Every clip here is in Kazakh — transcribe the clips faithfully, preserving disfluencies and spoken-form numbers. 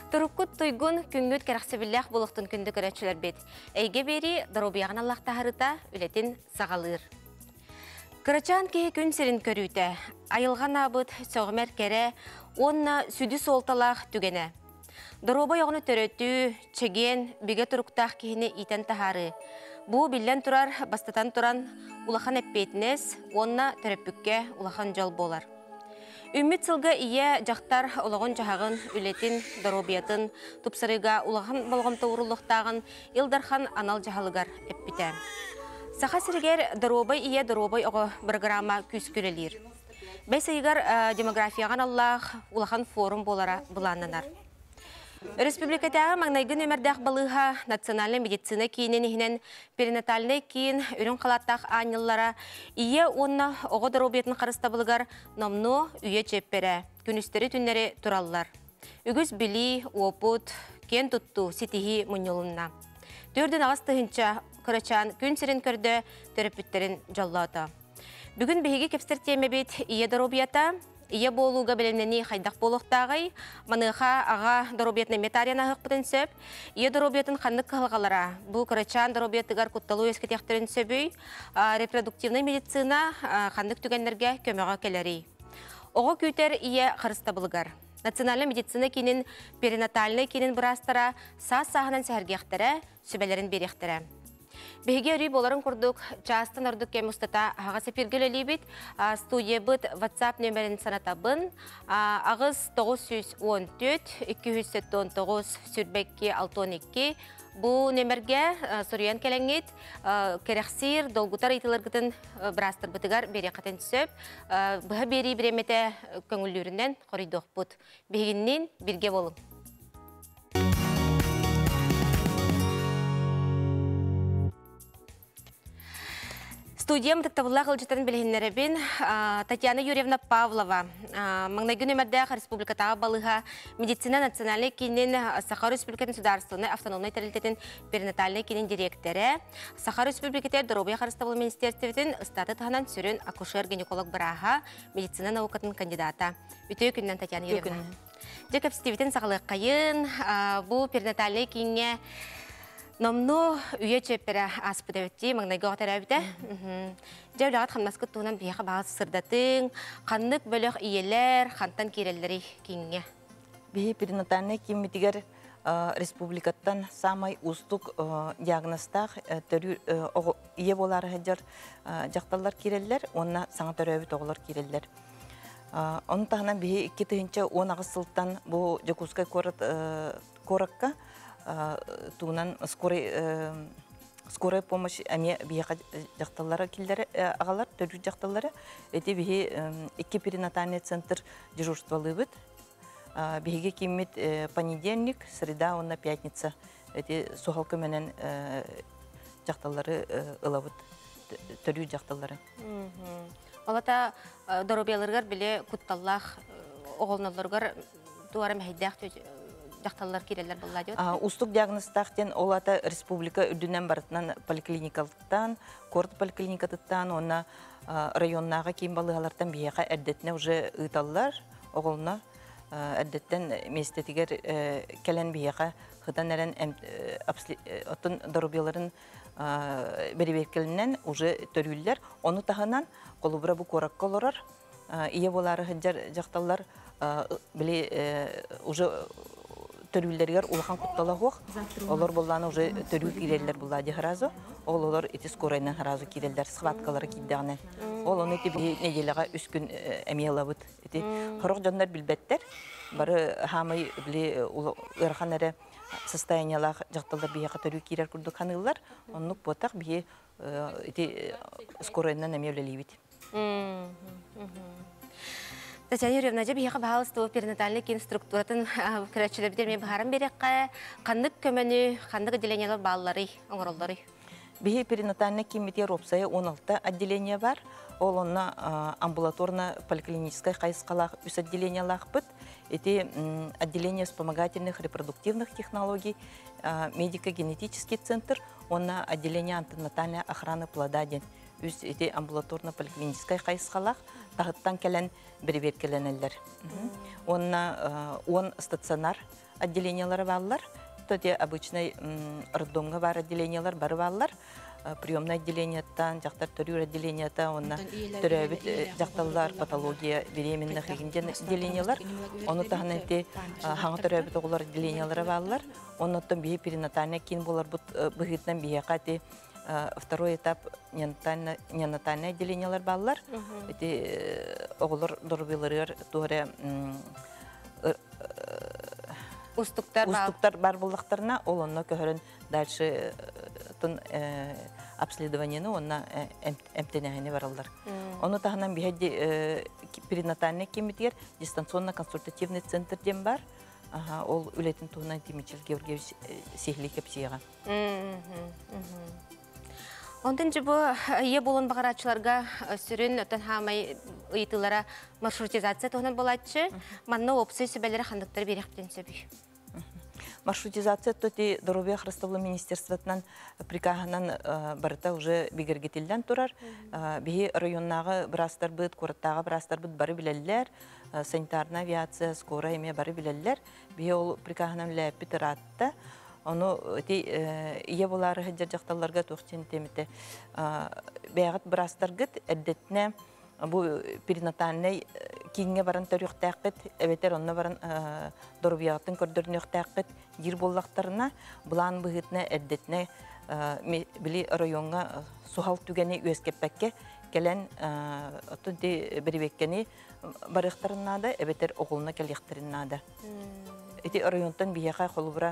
Туруккут туйгун күнгүт керақсыбиллах болуқтын күнді көрәтшілер бет. Әйге бері дұрубияғын Аллахта харыта үлетін сағалыр. Кырачан кеге күн сирин көрүйті. Айылған абыт соғымер кере, онна сүді солталақ түгене. Дұрубай оғыны төрөттүү, чеген, биге туруктақ кехіне итен тахары. Бұ билен турар, бастатан туран улахан әппетінес, онна төрөппүкке улахан жол болар. Үммет сылға ие жақтар олағын жағағын, үлетін, дұрубиятын, тұпсарыға улахан болғымты ұрылықтағын, Илдархан анал жағалығар әппіті. Сақа сіргер дұрубай ие дұрубай оғы программа күз көрелер. Бәйсайығар демографияған Аллах улахан форум болара бұланынар. Республикатағы маңнайгын өмірдәқ балыға национальный медицина кейінен ехінен перинатальный кейін үрін қалаттақ аныллара ие онна оғы дұрубетін қарыста бұлығар номну үйе чеппері, күністері түннері тұралылар. Үгіз білі, опыт, кен тұтту, сетихи мұнылынна. Төрдің ағыз тұхынша күрачан күн сірін көрді төріпіттерін жаллады. Бүгін бейге кепстер темебет ие дұрубията, ие болуға білінені қайдақ болуқтағай, маныға аға дұрубетіне метарияна ғықпытын сөп, ие дұрубетін қанық қылғалара. Бұл күрачан дұрубетігар құтталу ескетектерін сөбүй, репродуктивный медицина қанық түгенлерге көмеға келері. Оғы күйтер ие қарыста бұлығар. Национальный медицина кейінен перинатальный кейінен бұрастыра саас-сағынан сәргектері, сөбелерін беректері. Беге үрей боларын құрдық, частын ұрдық кем ұстата аға сепергілі бит, студия бұд WhatsApp нөмерін санатабын, ағыз тоғыз жүз он төрт екі жүз сексен тоғыз сүрбекке алты он екі. Бұл нөмерге сұриян кәләңет, керексир, долгутар итілергітін бірастыр бұтығар бере қатын түсіп, бұға бері біреметі көңілдерінен қоридоқ бұд. Бегіннен бірге болың. Студиям тактабылла қылжытарын білгенлеребен Татьяна Юрьевна Павлова, маңнайгын өмірдәқ республикатағы балыға медицина национальный кейінен Саха Республикатын Сударственный автономный тәрілтетін перинатальный кейінен директоры, Саха Республикатер Дұрубия қарыстабылы министерстветін ұстаты тағынан сүрін акушер-гинеколог бұраға медицина наукатын кандидата. Үтөй күннен Татьяна Юрьевна. Жекіп стиветін сағылық қайын, бұл перинатальный кейінге Номну үйе чеппері аспыды өтті, маңнайға ғатар әбіді. Жәуліғат қамнаскы туынан бияға бағыз сырдатын, қаннық бөліқ иелер, қантан керелері кейінге. Бейі перинатальный кейімметігер республикаттан самай ұстық диагностақ ие болары ғадар жақталар керелер, онына саңа төрі өбіт оғылар керелер. Оның тағынан бейі екі түхінші он ағыз сылттан бұл Жакускай коракка туынан скорая помощь әме бияға жақталары келдері ағалар, төрі жақталары. Әте бейі екі перинатальный центр дежурствалы бұд. Бейге кемет понедельник, среда, онна пятница. Әте суғалқы менен жақталары ұлабыд, төрі жақталары. Олата дұрубияларғар біле құтталлақ оғылналарғар туары мәйдәқ жақталар керелер бұл ладиот? Устук диагностақтен олата республика үрдінен барытынан поликлиникалықтан, корт поликлиникатыттан, онна районнаға кейін балығалардан бияға әрдетіне уже ұйталылар, оғылына әрдеттен местетігер кәлен бияға қыдан әрін отын дұрубияларын береберкелінен уже төрүллер. Оны тағынан қолыбыра бұл коракқа оларар, ие болары ғыджар жақталар біле уже төрүллергер улахан куттала хоқ. Олар болланы уже төрүл киреллер буллади харазу. Ол олар эти скорайнан харазу киреллер схваткалары киддағаны. Ол оны эти неделяға үс күн әмиялабыд. Эти хорох жандар билбеттер. Бары хамай биле ырхан әрі состояниялах жақталдар бияға төрүл кирер күрді қанылар. Оннук ботақ бие эти скорайнан әмиялалибит. Татьяна Юрьевна, жа бияға бағалысты перинатальный кейін структуратын көрәтшілер бідерме бағарым берекқа, қандық көміні, қандық отделениялар балылары, оңыролдары? Бие перинатальный кемете ропсая он алты отделение бар. Ол онна амбулаторно-поликлинической қайысқалақ үс отделениялақ бұд. Это отделение вспомогательных репродуктивных технологий, медико-генетический центр, онна отделение антенатальной охраны плода ден. Үс эти амбулаторно-поликлинической қайысқалақ тағыттан кәлін бір-бір кәлінелер. Онна он стационар отделениялары баллар. Тоте обычный роддомга бар отделениялар бары баллар. Приемное отделениятан, жақтар төрүр отделениятан, онна төрөбит жақталлар, патология, беременных егінден отделениялар. Оны тағын әнте хаңа төрөбит оғылар отделениялары баллар. Оны оттан бейі перинатальный кейін болар бұғытнан бейі қаты второй этап неонатальный отделениялар баллар. Оғылар дұрбиларыр туғыры устуктар бар болдықтарына, ол онна көхірін дальше обследованияны онна эмтенәһіне баралар. Оны тағынан бейді перинатальный кеметер дистанционно-консультативный центр дем бар. Ол үлетін туғынан Тимичил Георгиевич Сехли кепсияға. Ондан жібі ие болын бағарачыларға сүрін өтін хамай ұйытылара маршрутизация тұғынан болатшы, манна опсы сөбәлері қандықтары беректен сөбі. Маршрутизация тоти Здоровья Христовлы министерствотнан приказынан барыта уже бигергетилден турар. Бихи районнағы бірастар бұд, қораттағы бірастар бұд бары білелер, санитарна авиация, скорая еме бары білелер. Бихи ол приказынан ләпі тұратты. Оны ие болары хәджер жақталарға тоқчен теметі. Бәғыт бірастар ғыт әддетіне bu perinatalny kiyinge baran törüktәккет, эбетер онна баран дорбиятын көрдөрнөктәккет жир боллактарына булан быгытны әддетне били районга сухал түгәне үескеппәккә келен отынды бербеккени барыктарына да эбетер огылна келектәренә да. Эти районтан бияка холбура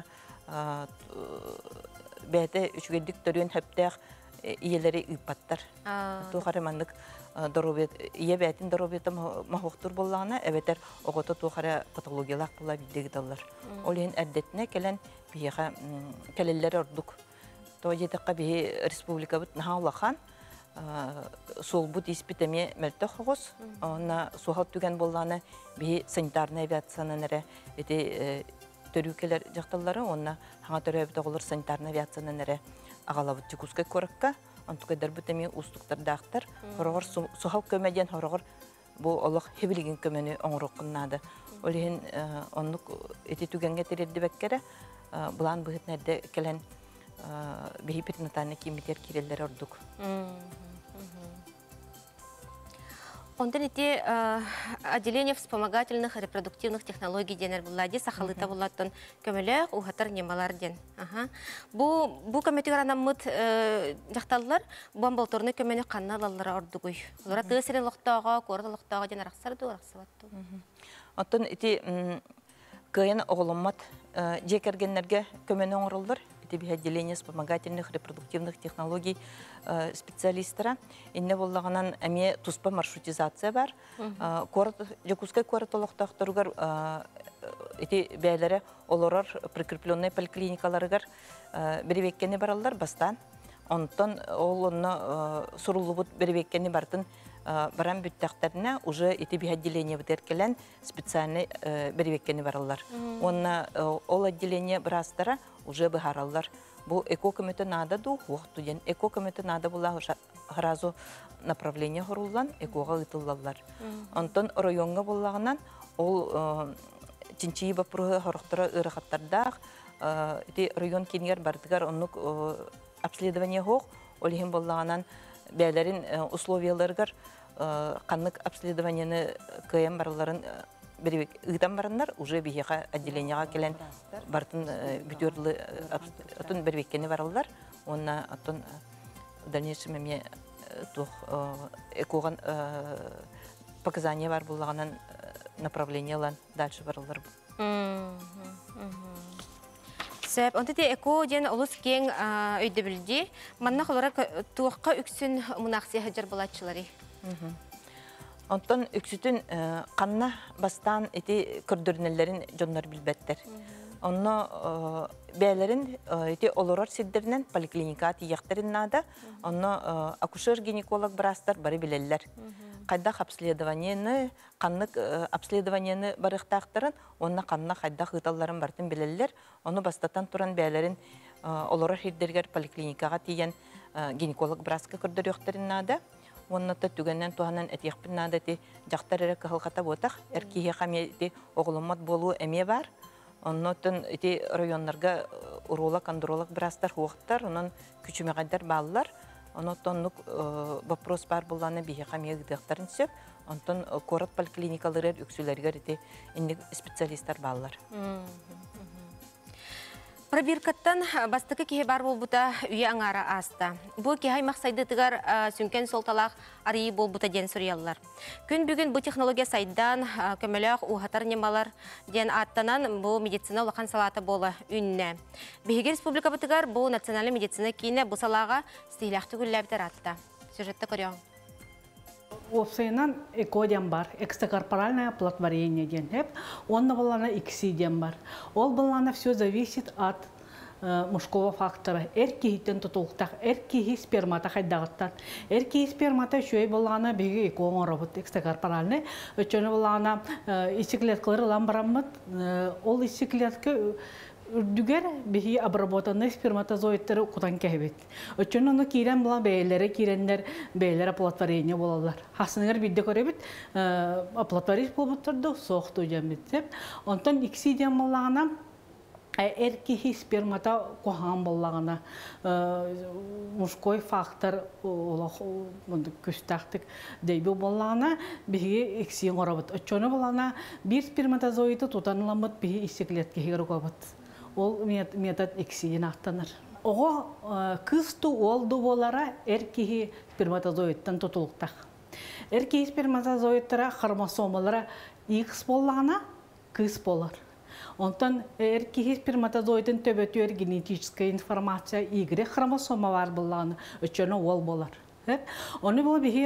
бәте үчгедик төрөн хәптәк иеләре ыпаттар. Ту харамандык доробет ие бәтин доробета махуктур боллагына эбетер огото тухара патологиялар була бидеги даллар. Ол ен әддетне келен бияга келелләр ордук. То жетекка би республика бит нахалахан сол бут испитеме мелте хогос, она сухат түгән боллагына би санитарная авиацияны нере эти төрүкелер жакталлары, онна хаңа төрөбөт оглар санитарная авиацияны нере агалабыт жукускай коракка. Антука дәрбүтәме устуктар дақтар, хорогор сухал көмәден хорогор бу Аллах хебилеген көмәне оңроккыннады. Олehen оннук эти түгәнгә терәдде бәккәре, булан быгытнәдә келән бихипетнатаны кимитер кирелләр ордук. Ондан ити отделение вспомогательных репродуктивных технологий денер буллади сахалыта буллаттан көмөлөк ухатар немалар ден. Бу бу көмөтүгөр анаммыт жакталлар бомболторны көмөнө канналалары ордугуй. Олар тысыры локтоого, корда локтоого ден араксар ду араксабатту. Оттон ити кыйын оголоммат жекергеннерге көмөнө оңролдор. Это отделение вспомогательных репродуктивных технологий специалистера. Инне боллаганан эме туспа маршрутизация бар. Корот жокускай коротолоктактарыгар эти бәйләре олорор прикрепленные поликлиникаларыгар беребеккени бараллар бастан. Онтон ол онно сурулубут беребеккени бартын баран бүттәктәренә уже эти отделение битеркелен специальный беребеккени бараллар. Онна ол отделение брастара уже быхараллар. Бу эко комитет надо ду вакыт ден эко комитет надо була харазу направление хоруллан экога ытыллалар. Антон районга буллагынан ол чинчи бапры хорохтара ырахаттарда эти район кингер бардыгар онук обследование хок олихим буллагынан бәйләрин условияларгар каннык обследованияны кем барларын беребек ыгдан барандар уже бияга отделениега келен бартын бүтөрлү отун бербеккени баралар. Онна отун дальнейшем эме тух экоган показания бар булганан направлениялан дальше баралар. Сәп, онда те эко ден олус кең өйді білді. Манна қолара туаққа үксін мұнақсы хәджар болатшылары. Онтон үксүтүн қанна бастан эти көрдөрнелерин жоннор билбеттер. Онно бәлерин эти олорор сиддеринен поликлиника тияқтерин нада, онно акушер-гинеколог брастар бары билеллер. Қайдақ обследованияны, қаннық обследованияны барықтақтырын, онна қанна қайдақ ғыталарын бартын билеллер. Оны бастатан туран бәлерин олорор хирдергер поликлиникаға тиян гинеколог браска көрдөрөктерин нада. Онната түгеннен туһанан этиякпин надати жактар эрек кылгата ботак эркие хамети огломат болуу эме бар. Оннотон эти районнарга уролог, андролог бірастар хуақтар, онын күчімеғайдар балылар. Онотон вопрос бар боланы бейе қамия ғыдықтарын сөп, онтон корот поликлиникалары үксілергер эти специалисттар балылар. Пробиркаттан бастықы кеге бар болбута үйе аңара аста. Бұл кехай мақсайдытығар сүнкен солталақ арии болбута ден сүриялылар. Күн бүгін бұл технология сайдан көмелек уғатар немалар ден аттанан бұл медицина улақан салаты болы үнне. Бейге республика бұтығар бұл национальный медицина кейіне бұл салаға стихляқты күлләбітер атта. Сюжетті көріяң. Опсайынан экодиан бар, экстракорпоральное оплодотворение ден хеп, он балана иксидиан бар. Ол балана все зависит от э, мужского фактора. Эркихитен тутултах, эркихи спермата хайдагаттан. Эркихи спермата шуй балана беги экоон работ экстракорпоральный. Өчөнө балана э, исиклеткалары ламбараммат, э, ол исиклетке үрдүгер бихи обработанный сперматозоидтары кутан кәбет. Өчөн оны кирен була бәйләре киреннер бәйләре оплодотворение болалар. Хасыныр бидде көребит, оплодотворить болбуттарды соқту жамбит. Онтон иксидиан боллагана эркихи спермата кохан боллагана мужской фактор күстактык дейби боллагана бихи иксиен орабыт. Өчөнө болана бир сперматозоиды тутаныламыт бихи исеклетке хигерокобыт. Ол метод иксиен аттаныр. Ого кысту олду болара эркихи сперматозоидтан тутулуктак. Эркихи сперматозоидтара хромосомалара X боллагана кыз болар. Онтан эркихи сперматозоидын төбөтүөр генетическая информация Y хромосома бар боллагана өчөнө ол болар. Оны бұл бейі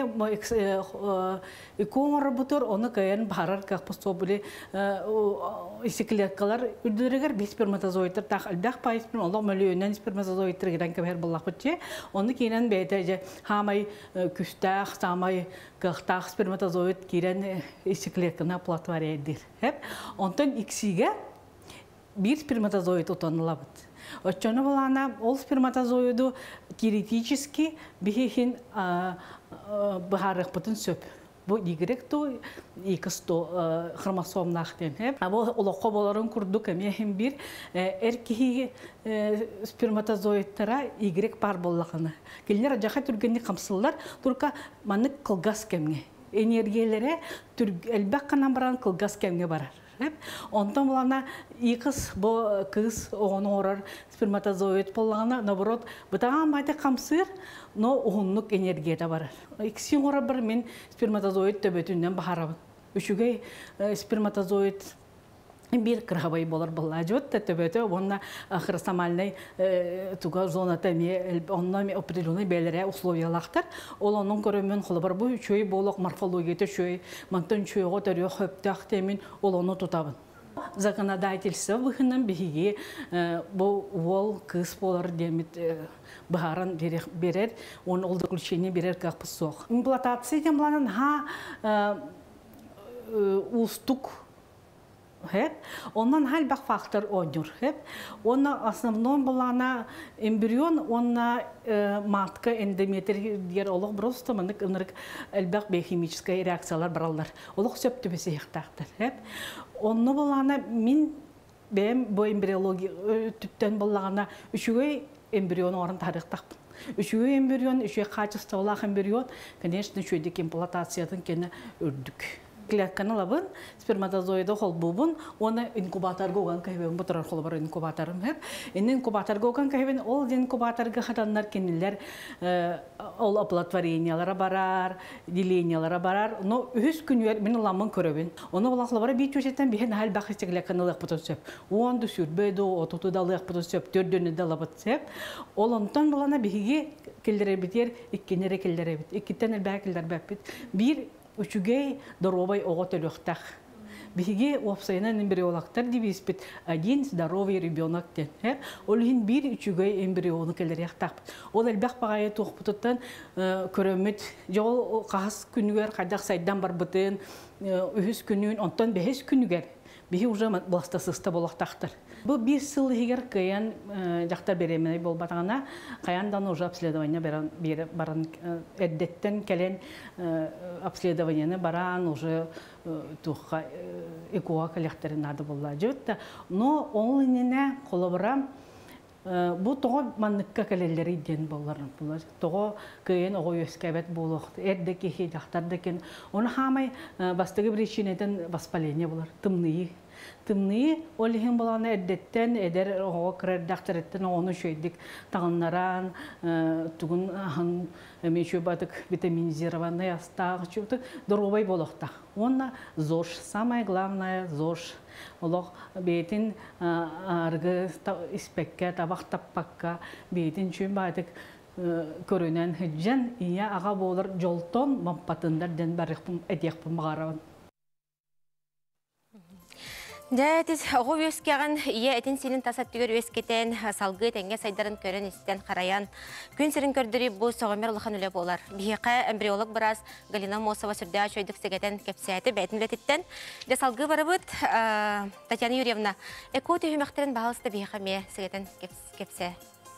икон работор, оны кайын барар как пособили исеклеткалар үрдірігер бес сперматозоидтар тақ әлбәқ пайызбен олық мөліөнен сперматозоидтар керен көбер болақ бұтче. Оны кейінен бәйті хамай күстәқ, самай қықтақ сперматозоид керен исеклеткана платварейдір. Онтан иксиге бір сперматозоид отанылабыд. Өчөнө балана ол сперматозоиду теоретически бихин бахарык бутун сөп. Бу Y иксто хромосомнахтен хеп. Або олоққа боларын курду кемехин бир эркихи сперматозоидтара Y пар боллақына. Келнер жаха түргенни камсыллар турка манык кылгас кемге. Энергиялары элбек канан баран кылгас кемге барар. Онтан булана икыс бу кыз оғыны орар сперматозоид болғана, наоборот, бұтаған байды қамсыр, но оғынлық энергияда барар. Иксин орар бір мен сперматозоид төбетінен бағарабын. Үшіге сперматозоид bir kırhavayı bolar ballajot tebete ona хросомальный туга зона теми онна определенный белере условиялахтар ол onun көрөмөн холбар бу чөй болок морфологияте чөй мантон чөйгө төрө хөптак темин ол onu тутабын. Законодательство выхынан биги бу вол кыз болар демит бахаран берер он ол заключение берер как посох. Имплантация демланын ха устук Hep. Ondan hal bak faktör oynuyor hep. Ona основном bulana embriyon ona matka endometri diğer oluk просто manık ınırık elbak biyokimическая reaksiyalar barallar. Oluk söptü besi yıktaktır hep. Onu bulana min benim bu embriyologi tüpten bulana üçüge embriyon oran tarihtak. Üçüge embriyon, üçüge kaçısta olak embriyon, конечно, şuydaki implantasyatın kene ördük. Клетканы лабын, сперматозоиды хол бубун, оны инкубаторга оған кайбен бутырар хол бар инкубаторым хеп. Эн инкубаторга оған кайбен ол инкубаторга хатаннар кенилер ол оплодотворениялары барар, делениялары барар. Но үз күнүер мен ламын көрөбүн. Оны булаклы бар бит чөчеттен бихен хал бахыс клеканы лак бутусып. Он дүсүрбөдө отуту далык бутусып, төрдөнү далабыт сеп. Ол онтон булана биге келдере битер, иккенере келдере бит. Иккитен элбак келдер бит. Бир Üçüge здоровый оғот өліқтақ. Біге опсайынан эмбриолақтар дебеспет один здоровый ребенок ден. Олығын бір üçüge эмбрионы келер яқтақ. Ол әлбәқ бағайы тоқпытыттан көрөмет жол қағыз күнігер қайдақ сайдан бар бұтын, үхіз күнігін, онтан бәхіз күнігер. Біге уже бұластасыста болақтақтыр. Бу bir сыл егер кыян жактар беременный болбатаңана, каяндан уже обследование баран баран эддеттен келен обследованияны баран уже тухка экоа коллекторын ады болла жөтті. Но ол инене колобрам бу того манныкка келелери ден болларын булар. Того кыян ого өскәбет булык, эдде кехи жактардыкен. Оны хамай бастыгы причинеден воспаление булар, тымны. Тымны олихин боланы эддеттен эдер ого креддактырыттен оны шөйдик тагыннаран тугун хан мечө батык витаминизированный астагы чөтү дорогой болохта. Онна ЗОЖ, самое главное ЗОЖ. Олох бетин аргы испекке табак таппакка бетин чөй батык көрүнөн хыджан ия ага болор жолтон мампатындар ден барыкпын этекпин багарабын. Дәтис, оғы өскеген, ие әтін сенің тасаттығыр өскетен, салғы тәңге сайдарын көрін істен қараян. Күн сірін көрдірі бұл соғымер ұлыған үлі болар. Бейеқі әмбриолог біраз Галина Мосова сүрді ашойдық сегетен кепсәті бәйтін үлетіттен. Де салғы бары бұд, Татьяна Юрьевна, әкі түйімәқтерін бағылысты бейеқі ме сегетен кепсә?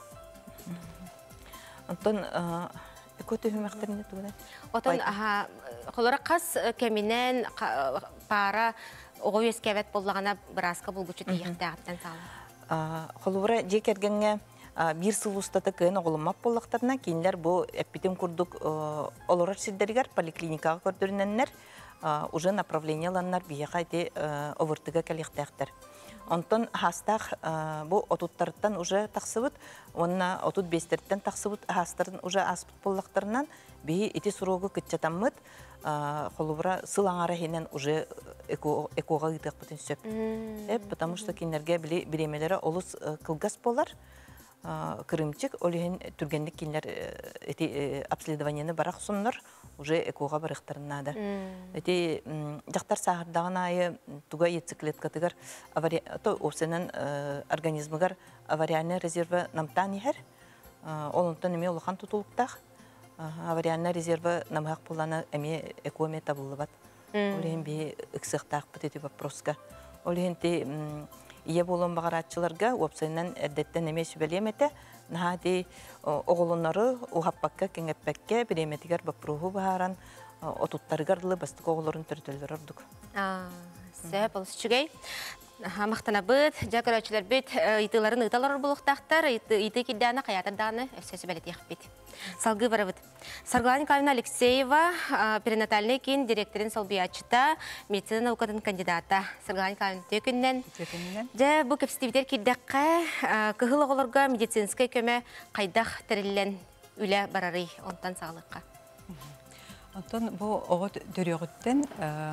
Антон, әкі түйімәқтерін етуіне? Отын, қолары қас кәмінен пара оғы өскәбет болағына біразқа бұлгүчі дейіқті ағыттан салы. Қолуыра жек әргенге bir сыл ұстаты күйін оғылымап болақтарына кейінлер бұл әппетен күрдік олырар сілдергер поликлиникаға көрдіріненлер уже направленияланнар бейеға әте овыртыға кәліқтәқтір. Онтон хастақ бұл отуттарыттан уже тақсыбыт, онына отут бестерттен тақсыбыт хастарын уже аспыт болақтарынан бейі еті сұрығы күтчатаммыт, қолыбыра сыл аңара хенен уже экоға ғытық бұтын сөп. Потому что кенерге беремелері олыс кылгас болар, кырымчык, олеген түргенлік кенлер обследованияны барақ сұнлар, уже экоға барықтарынады. Эти жақтар сағырдаған айы туға етсіклет катыгар опсенен организмыгар авариальный резервы намтан ехер, олынтын еме олыған тұтылықтақ, авариальный резервы намғақ боланы әме экоме табылы бат. Олеген бе үксіқтақ бұт еті вопроска. Олеген те ие болын бағаратчыларға опсенен әрдеттен әме сүбелеметі, нахати оғылынары уғаппаққа, кеңеппәкке біреметігер бапруғу бағаран отуттарығарлы бастық оғыларын түртілдер ұрдық. Сәп, ол сүчігей. Мақтана бұд, жәкір өчілер бұд, ұйтыларын ұйталар бұлықтақтар, ұйты кеддіғаны, қаятырдағаны өссөсі бәлет еқіп бұд. Салғы бары бұд. Сарглана Николаевна Алексеева, перинатальный кен директорин Солбиячыта, медицина наукатын кандидата. Сарглана Николаевна төкіннен. Жә, бұл көпстивитер кеддіққа, күхыл оғылырға медицинскай көмі қайдақ тірілен үлі барары онтан сағылыққа. Онтан бұл оғы дөріғыттен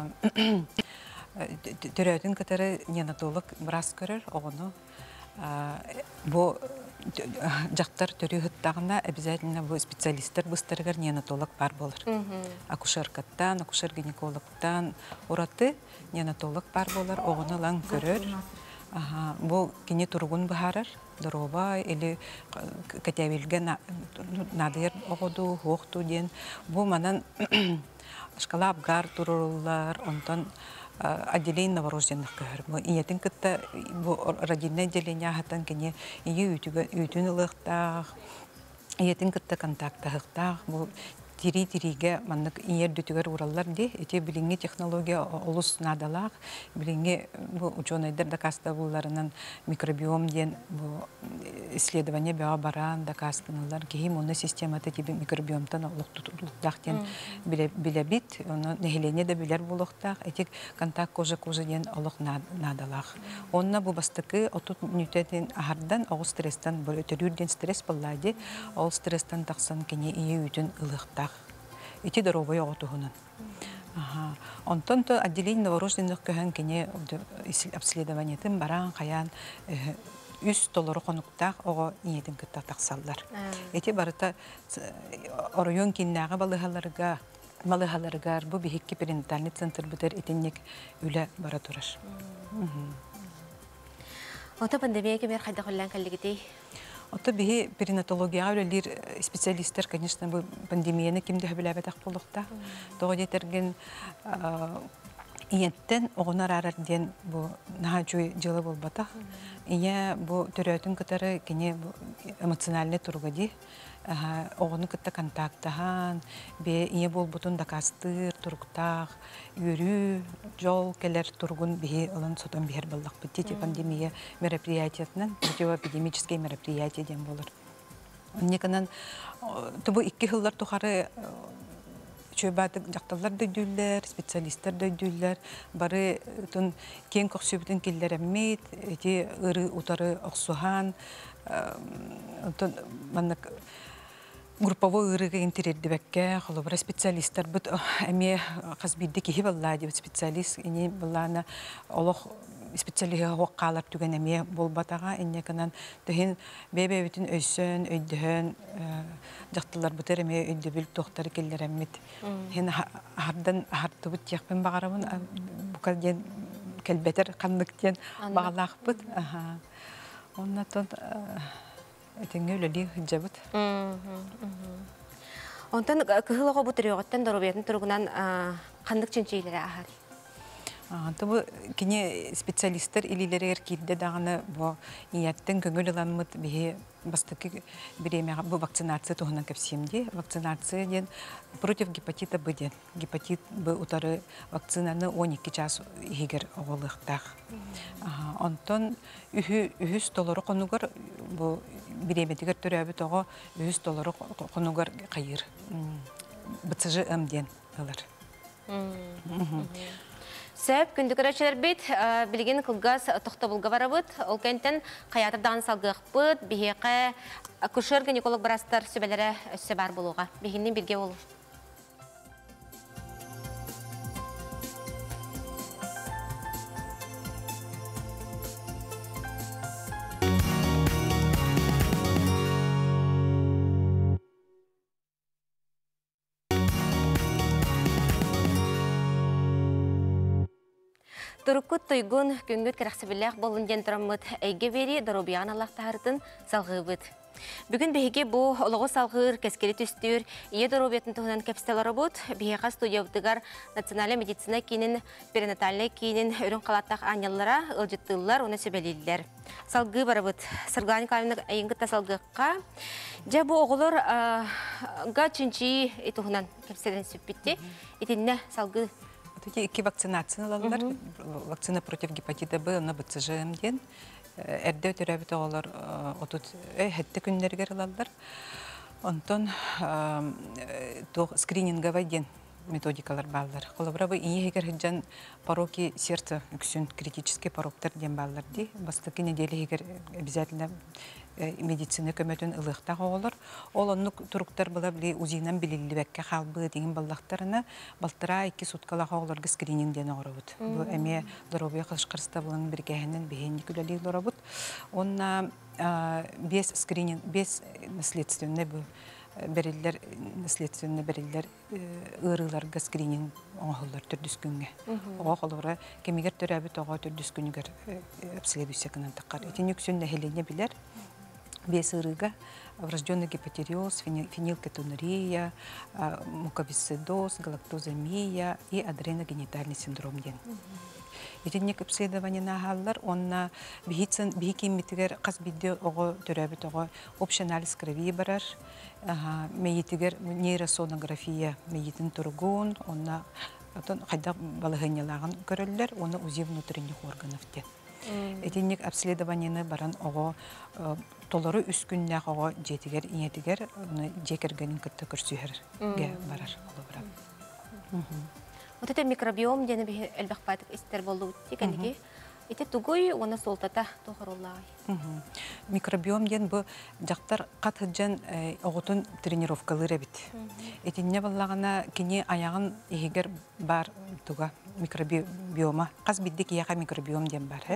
Төрөтін кітары ненатолог біраз көрір, оғыны. Бұл жақтар төріғыттағына обязательно бұл специалистер бұстарығар ненатолог бар болыр. Акушеркаттан, акушер-гинекологтан ұраты ненатолог бар болыр, оғыны лаң көрір. Бұл кене тұрғын бұхарыр, дұроба, или кәтәвелге надыр оғыду, оқту ден. Бұл манан шкала абгар тұрылар, онтан отделение новорожденных көр. Иятин кытта родильное отделение хатан кене ие үтүн ылыктах, иятин кытта контактахтах, бу тири-тириге маннык иер дүтүгөр ураллар ди, эти билинге технология олус надалак, билинге бу ученыйдар дакаста булларынан микробиом ден бу исследование баа баран дакастынылар, кеһи муны систематы тиби микробиомтан олук тутулуктак ден билебит, оны нехилене да билер булуктак, этик контакт кожа-кожа ден олук надалак. Онна бу бастыкы отут нүтетин ахардан ол стресстан бул өтөлүрден стресс боллады, ол стресстан таксан кене ие үтүн ылыктак. Эти дорогой оғытуғынан. Онтон то отделение новорожденных көһен кене обследованиятын баран қаян үс толыры қонуқтақ оғы иетін күтті тақсалдар. Эти барыта оройон кеннағы балығаларға, балығаларығар бұ бейхекке перинатальный центр бұтыр етіннек үлі бара тұрыр. Ота пандемия кемер қайда қолан кәлігітей? Ота бихи перинатология өлелер специалисттер, конечно, бұл пандемияны кемді хөбіләбет ақ болуқта. Тоғы детерген Иеттен оғынар арарден бу наха жуй жылы болбата. Ия бу төрөтүн кытары кене эмоциональный тургади. Оғыны кытта контактахан, бе ие болбутун дакастыр, тургтах, үрү, жол келер тургун бихи ылын сотан бихер баллах бітті пандемия мероприятиятынан, противоэпидемические мероприятия ден болыр. Неканан тубу икки хыллар тухары чөбаты жақталар дөйдүллер, специалисттер дөйдүллер, бары тун кен көксөбүтүн киллер эммейт, эти ыры утары оксухан, тун маннык групповой ырыга интереддибекке, холобра специалисттер бут эме казбидди кихи балла деп специалист эне баллана олох специалига хоққалар түген эме болбатага эннеканан төһин бебебитин өйсөн өйдөһөн жактылар бутер эме өйдөбүл тохтар келлер эммит хен хардан хартыбыт якпен багарабын букаден келбетер канныктен багалакпыт аха оннатон этеңе өлели хыджабыт онтан кыһылого бутырыготтан доробиятын тургунан кандык ченчейлери ахар. Тобу кине специалисттер илилерер кирде даганы бу ияттен көңүл аламмыт бихи бастыки биремега бу вакцинация туһунан кепсемди вакцинация ден против гепатита Б ден гепатит Б утары вакцинаны он эки час игер оголыктак. Онтон үһү үһүс доллары конугар бу биреметигер төрөбү того үһүс доллары конугар кайыр. БЦЖ М ден алар. Сөп күндүкөрөчөлөр бит билген кылгас тохтобулга барабыт. Ол кенттен каятырдан салгыкпыт, бихеке акушер гинеколог барастар сөбелере өссө бар болууга. Бигинин бирге болу. Туруккут туйгун күнгүт керексибилек болун ден тураммыт эйге бери доробиян аллахтаһырытын салгыбыт. Бүгүн беге бу олого салгыр кескери түстүр ие доробиятын туһунан кепстелары бут. Бега студиябытыгар национальный медицина кинин перинатальный кинин өрүн калаттак аняллара ылжыттылар, уну сөбелилер. Салгы барыбыт. Сырган калымны айынгытта салгыкка. Жа бу оголор га чинчи туһунан кепселен сүппитти. Итинне салгы Эти iki вакцинациялар, вакцина против гепатита Б на БЦЖ ден, эрдэ төрөбүт оголор отут хетте күннергер алалар. Онтон то скрининговый ден методикалар баллар. Колобрабы иегер хиджан пороки сердца, үксүн критический пороктар ден баллар ди. Бастыки неделе егер обязательно медицина көмөтүн ылыктак оголор. Ол оннук туруктар була били узинан билилибекке халбы деген баллактарына балтыра эки суткалак оголорго скринингден оробут. Бу эме доробия кышкырста булан биргехинен бехенни күлөли оробут. Онна без скрининг, без наследственный бу берилер наследственный берилер ырыларга скрининг оголор түрдүскүнгө. Ого холора кемигер төрөбүт ого түрдүскүнгөр обследуйся канан таккар. Этин үксүн нехелене билер. Без ырыга врожденный гепатериоз, фенилкетонурия, муковисцидоз, галактоземия и адреногенитальный синдром ден. Этинник обследование нагаллар, онна бихицен бихикиммитигер кас бидде ого төрөбүт ого общий анализ крови барар, мейитигер нейросонография мейитин тургун, онна отон кайда балыгынyaлагын көрөллөр, оны УЗИ внутренних органов ден. Этинник обследованияны баран ого толору үс күннәк ого жетигер, иетигер, жекергенин кытты көрсүһөр ге барар олобра. Вот это микробиом дені бі әлбәқпат істер болу дегенде, ете тугой оны солтата тоғырулай. Микробиом ден бұл жақтар қат хыджан оғытын тренировкалары бит. Етінне балағына кене аяғын егер бар туға микробиома. Қаз биддік яға микробиом ден бар.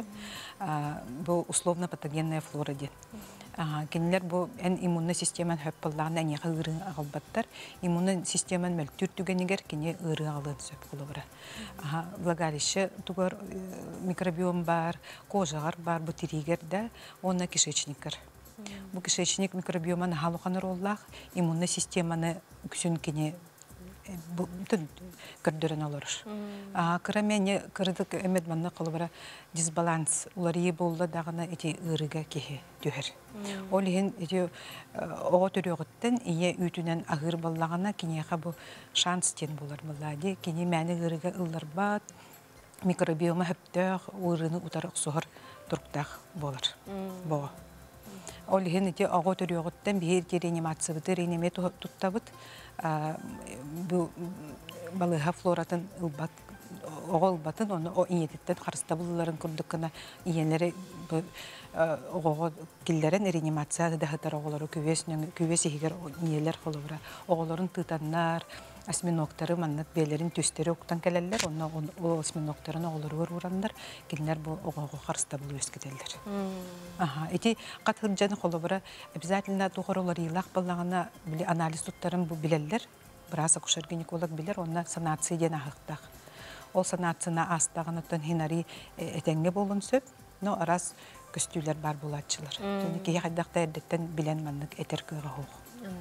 Бұл условно патогенная флора ден. Кенелер бұл ән иммунный системан хөп болағына әне ғырың ағылбаттар. Иммунный системан мәлтүр түгенегер кене ғырың ағылын сөп қолы бұра. Влагалище туғар микробиом бар, кожағар бар, бұл тиригер да, оны кишечникер. Бұл кишечник микробиоманы халуқаныр олақ, иммунный системаны күсін кене бүтін көрдөрін олар. Кырамене кырдык эмет манна колбара дисбаланс улар ие болла дагына эти ырыга кеhe түһер. Ол ен эти ого төрөгөттен ие үтүнен агыр боллагана кинеха бу шанс тен болар буллади. Кини мәне ырыга ылларбат микробиома хөптөх урыны утарык сохор турктах болар. Бо. Ол ен эти ого төрөгөттен бир реанимация бит реанимет туттабыт. Бу балыга флоратын ылбат оғол батын, оны о иететтен қарыстабылыларын күрдіккіна иенлері оғоғы келдерін реанимацияда дағытар оғылары көвес егер иелер қолыбыра. Оғыларын тұтаннар, осьминоктары маннат бейлерін төстері оқтан кәлелер, оны о осьминоктарын оғылары ұрандар, келдер бұл оғоғы қарыстабылы өскетелдер. Эти қатыржаны қолыбыра обязательно туғыр олар илақ балағына анализ тұттарын бұл білелер, біраз акушер гинеколог білер, оны санациядан ағықтақ. Ол санатсына астағынаттан хинари этенге болын сөп, но арас көстүйлер бар булатчылар. Кей қайдақта әрдеттен білен маннык этер кыға хоқ.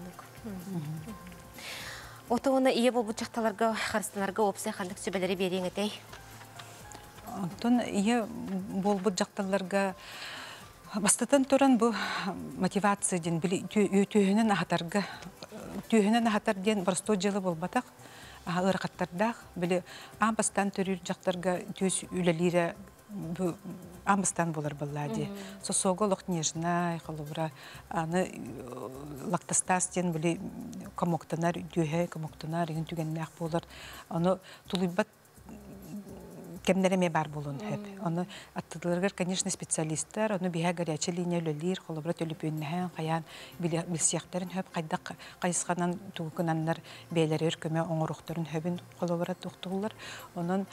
Отауына ие бол бұчақталарға, қарыстанарға опсай қандық сөбелері берең әтей? Отын ие бол бұчақталарға бастатан тұран бұл мотивация ден, түйінен ағатарға, түйінен ағатар ден барсто жылы бол батақ, ырқаттардақ, білі амбастан төрір жақтарға төс үлелері амбастан болар баллади. Сосоғы лоқ нежнай, қалыбыра, аны лактастастен білі комоктанар, дүйе комоктанар, еген түгеннәқ болар. Аны тулыбат кемнереме бар болун хеп. Оны аттыларгар, конечно, специалисттар, оны биха горячая линия өлелер, холобра төліпөннәһен, қаян білсияқтарын хөп, қайдақ қайысқанан туғынаннар бейлер өркөме оңырықтарын хөбін холобра туқтығылар. Оның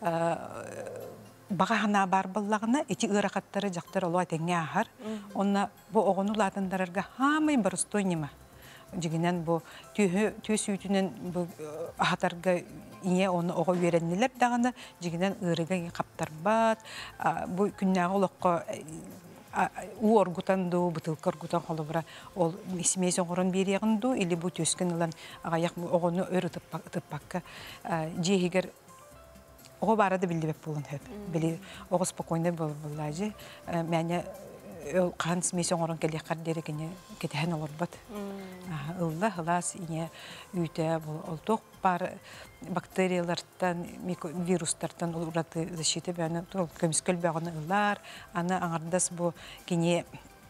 бағағына бар боллағына, эти ырақаттары жақтар олу әтеңе ағар. Онна бұл оғыну латындарарға хамай барыстой нема. Жігінен бұл төс үйтінен ағатарға ие оны оға вереннелер дағына, жігінен ырыға қаптар бат, бұл күннәғы олыққа у оргутанду, бутылка оргутан қолыбыра, ол семейсен құрын береғінду, или бұл төскін ұлан ағаяқ оғыны өрі тұппаққа жегігер оға барады білді бәп болын хөп. Білі оға спокойны болылажы. Мәне қан семейсен құрын кәлек қардері кетіген олар бат. Ылла, ылас, ине үйті ол тоқ бар бактериялардан, вирустардан ұраты защиты бәні көміскөл бәғыны ыллар, аны аңардас бұл кене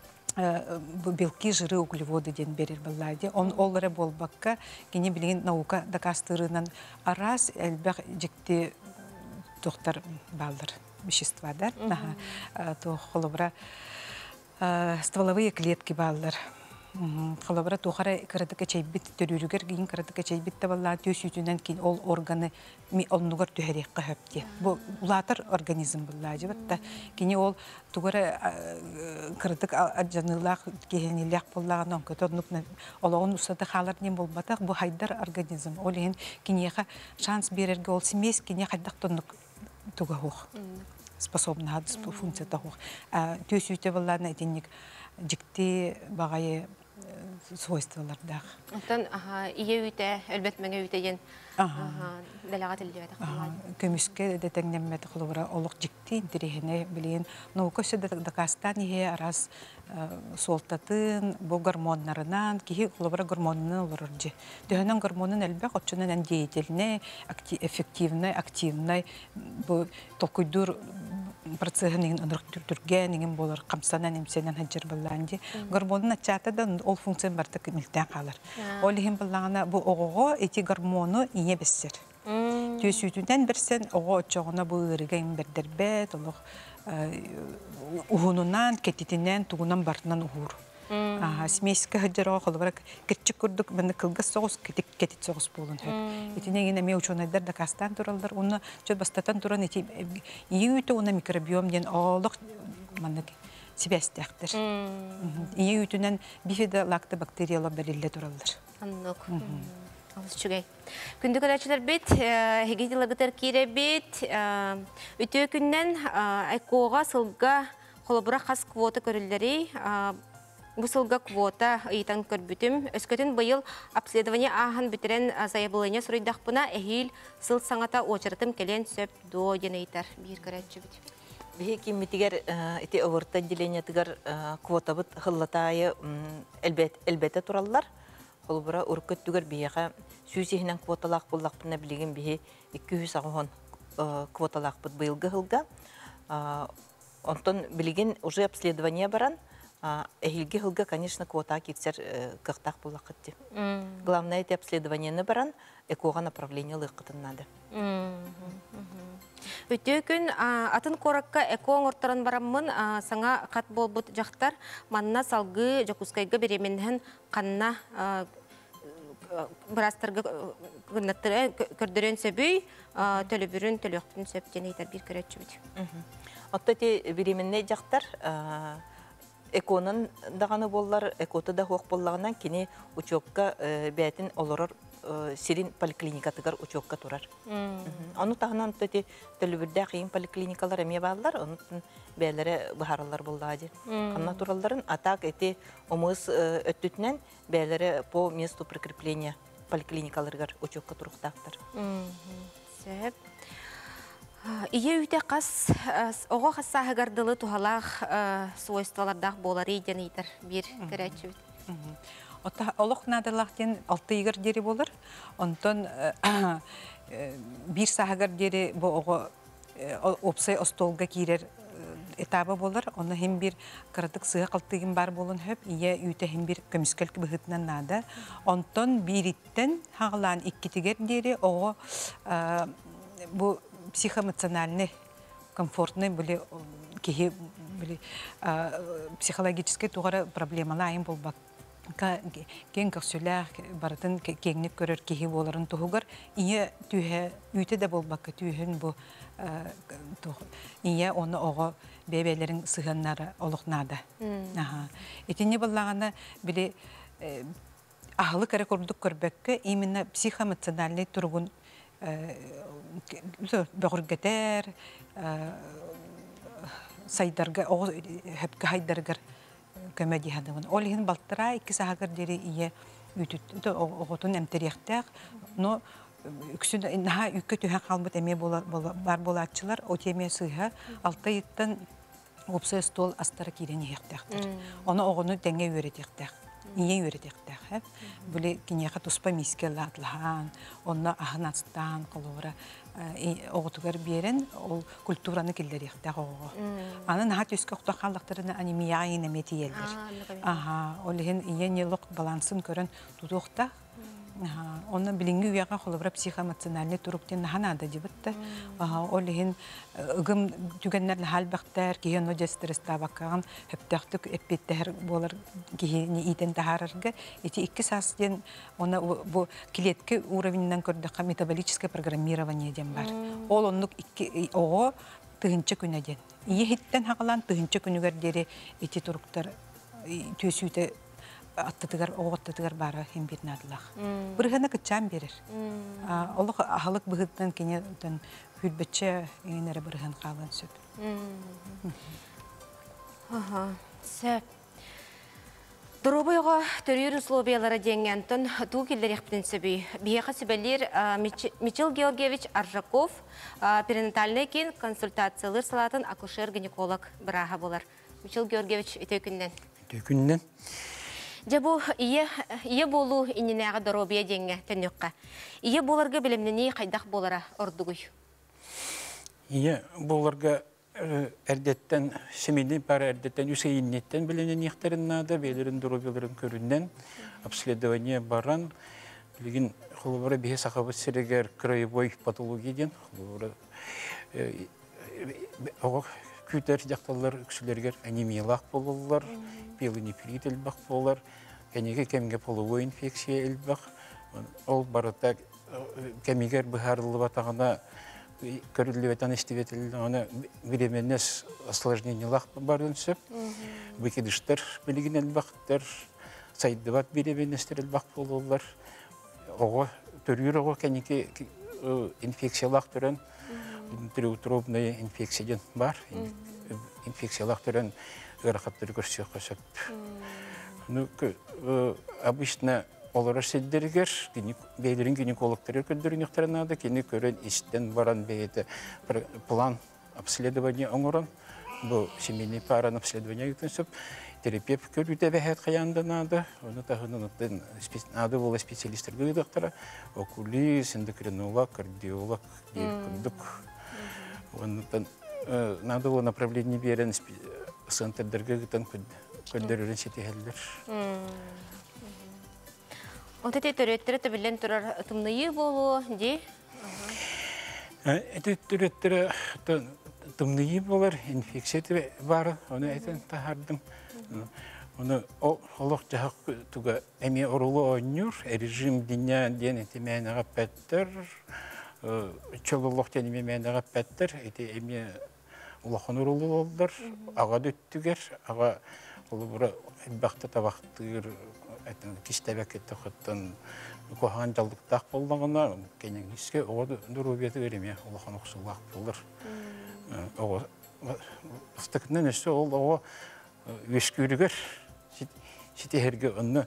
белки, жиры, углеводы ден берер баллади. Он олары болбаққа кене білген наука дакастырынан арас әлбәқ жекті тоқтар балдар, веществадар. Тоқ қолыбыра стволовые клетки балдар. Холобра тухара кырдык чейбит төрүрүгер кийин кырдык чейбит табалла төс үтүнөн кийин ол органы ми оннугар төһөрек кыһыпти. Бу улатыр организм булла жыбытта. Кини ол тугара кырдык ажанылак кehенилек буллаган көтөрнүк ологун усаты халар нем болбатак бу хайдар организм. Ол ен кинеха шанс берерге ол семес кине хайдак тоннук туга хух. Способна хадыс бу функцията хух. Төс үтө булларны этинник жикти багайы свойстволарда. Онтан ие үйте, әлбәт мәңе үйте ен дәләғат үлдеуі тақылады. Көміске дәтәңнәммәді қылуыра олық жикти интерехіне білейін. Наука сөді дақастан ие арас солтатын, бұл гормонларынан, кейі қылуыра гормонының олырыржы. Дөхінен гормонын әлбәқ отчынан деятельне, эффективный, активный, бұл толкуйдур процессының ынырық түрген, болар қамсанан емсенен хаджар болланды. Гормонын атчатадан ол функцион бартық мүлтен қалар. Ол ехін боллағына бұл оғығы эти гормону ие бәссер. Төс үтінден бірсен оғы отчоғына бұл ұрыған бірдербет, олық ұғынынан, кететінен, тұғынан бартынан ұғыр. Смескі хаджарға қолыбырақ кірчік көрдік, міні кылғыз соғыз, кетет соғыз болын. Етінен ене ме ученайдар да кастан тұралдар, оны жөт бастатан тұран еті ие үйті оны микробиом ден олық себәстәқтір. Ие үйтінен бифеда лакты бактериялар бәрелі тұралдар. Аннық. Алыс жүгей. Күнді көрәтшілер бет, хегеті лағытар кейре бет, үті күннен айқоға сылға қолыбырақ қас квота көрілдері Бусылга квота ыйтан көрбүтүм. Өскөтүн быйыл обследование ахан бүтерен заявление суруйдахпына эхил сыл саңата очыртым келен сөп до денейтар бир көрәтчү бүт. Бихи киммитигер ити овырта отделениятыгар квотабыт хыллатайы элбете тураллар. Холбура уркөттүгөр бияга сүүсихинен квоталак буллакпына билеген бихи эки жүз агон квоталакпыт быйылгы хылга. Онтон билеген уже обследование баран. Эхилги хылга, конечно, квота китсер кыхтак буллакытты. Главное это обследование баран, экога направление лыкытын надо. Өтө күн атын коракка эко оңорторон бараммын саңа кат болбут жактар манна салгы жокускайга беременен канна брастарга гынаттыры көрдөрөн сөбүй төлөбүрүн төлөктүн сөптен ыйтар бир көрөчүбүт. Оттоти беременне жактар эконун даганы боллар, экоты да хок боллагынан кини учокка бәтин олорор сирин поликлиникатыгар учокка турар. Аны тагынан төти төлөбүрдә кыйын поликлиникалар эме баллар, онун бәләре бахарлар булды. Канна туралларын атак эти омыс өттүтнен бәләре по месту прикрепления поликлиникаларгар учокка туруктактар. Сөп. Ие үйте қас, оға қасса ғардылы тухалақ свойствалардақ болары еден ейтір бір көрәтші бүт. Ота олық надырлақтен алты егір дері болыр. Онтон бір сағығыр дері бұл оғы опсай остолға кейрер этабы болыр. Оны хем бір қыратық сыға қалтығын бар болын хөп, ие үйте хем бір көміскәлкі бұғытынан нады. Онтон бір иттен хағылан иккетігер дері оғы бұл психоэмоциональный, комфортный были кихи были психологические тугары проблемалар айым болбак. Кен көксөләр бардын кеңник көрөр кихи боларын тугар ие түйе үйте де болбак түйен бу ие оны ого бебелерин сыганнары олукнады. Аха. Этине боллаганы били ахлы кара көрдүк көрбөккө именно психоэмоциональный тургун бөгіргетер, сайдарга, хөпкі хайдаргар көмәді хадымын. Ол ең балтыра екі сағығыр дері ие үйтіт, оғытын әмтеректәк, но үксін наға үкі түйен қалмыт әме бар болатчылар, о теме сыға алты еттен опсы стол астары керен ектәқтір. Оны оғыны дәңе өретектәк. Ие өретектәк. Бүлі кенеға тұспа мискел атлыған, онына ағынатстан қолуыра оғытығар берін, ол культураны келдер ектәк оғы. Аны наға төскі құта қалдықтарына анемия айын әметі елдер. Ол ең ие нелік балансын көрін тұтуқта. Оны білінгі үйеға қолыбыра психоэмоциональный тұруқтен нағанады дебітті. Ол ең ұғым түгенлерді халбақтар, кейен өде стресста баққаған, өптіқтік өппеттер болар кейені итен тағарырғы. Эти екі састен оны бұл келеткі уровенінен көрдіққа метаболическое программирование ден бар. Ол онық оғы тұғынчы күнеден. Ие хиттен хағалан тұғынчы күнігердері эти тұруқтар төсүйті аттытыгар, оғыттытыгар бары хем берін адылақ. Бұрғаны күтчан берір. Олық ағылық бұғыттан кене хүлбетші еңінері бұрған қалын сөп. Сөп. Дұрубайға түрер условиялары денгентін тұл келдер еқпін сөбі. Бияқа сөбәлер Мичел Георгиевич Аржаков перинатальный кен консультациялар салатын акушер-гинеколог бұраға болар. Мичел Георгиевич өте күннен. Өте күннен. Жабу ие болу иненеға дұробия денге тәнеққа. Ие боларға білімнені қайдақ болара ордығый? Ие боларға әрдеттен, семейден пары әрдеттен, үсейіннеттен білімнен ектерін нады, бейлерін дұробияларын көріннен, обследование баран, білген қолыбыра бейе сақабыт серегер краевой патологияден, қолыбыра күйтер жақталар үксілергер анемиялақ болылар, пелонефрит әлбақ болар, кәнеге кәмге половой инфекция әлбақ. Ол барыта кәмегер бұхарылы батағына көрілі бәтан істеветілі, оны беременес осложнениялақ барын сөп, бүкедіштер білген әлбақтар, сайдыбат беременестер әлбақ болылар. Оғы түрір оғы кәнеге инфекциялақ түрін, трехутробная инфекция бар, инфекциялар түрін ғырақаттыр көрсек қосып. Ну, обычно олар седдергер, бейлерин гинекологтары көндөрүн яктарынады, кини көрөн истен баран бейте план обследования оңорон, бу семейный паран обследования үтүнсөп, терапевт көрүтө бехет каянданады, оны тахынын надо было специалисттер доктора, окулист, эндокринолог, кардиолог, күндүк. Ондан надо было направление берен центрдерге гытан көндөрүн сетехелдер. Вот эти төрөттөрө төбүлен турар тымныйы болу, ди? Эти төрөттөрө тымныйы болар, инфекция бар, оны айтын тахардым. Оны олық жағық туга әме орулу ойнур, режим диня ден эти мәнеға пәттір, чолулық ден мәнеға пәттір, эти әме улахан орулу олдар, аға дөттігер, аға олы бұра бақты табақтығыр, кистәбәк етті құттын көған жалдықтақ болдағына, кәнен кеске оғы дұрубеті кереме, улахан ұқсылақ болыр. Бұстықынан өсі ол оғы өскүрігер, сетехерге онны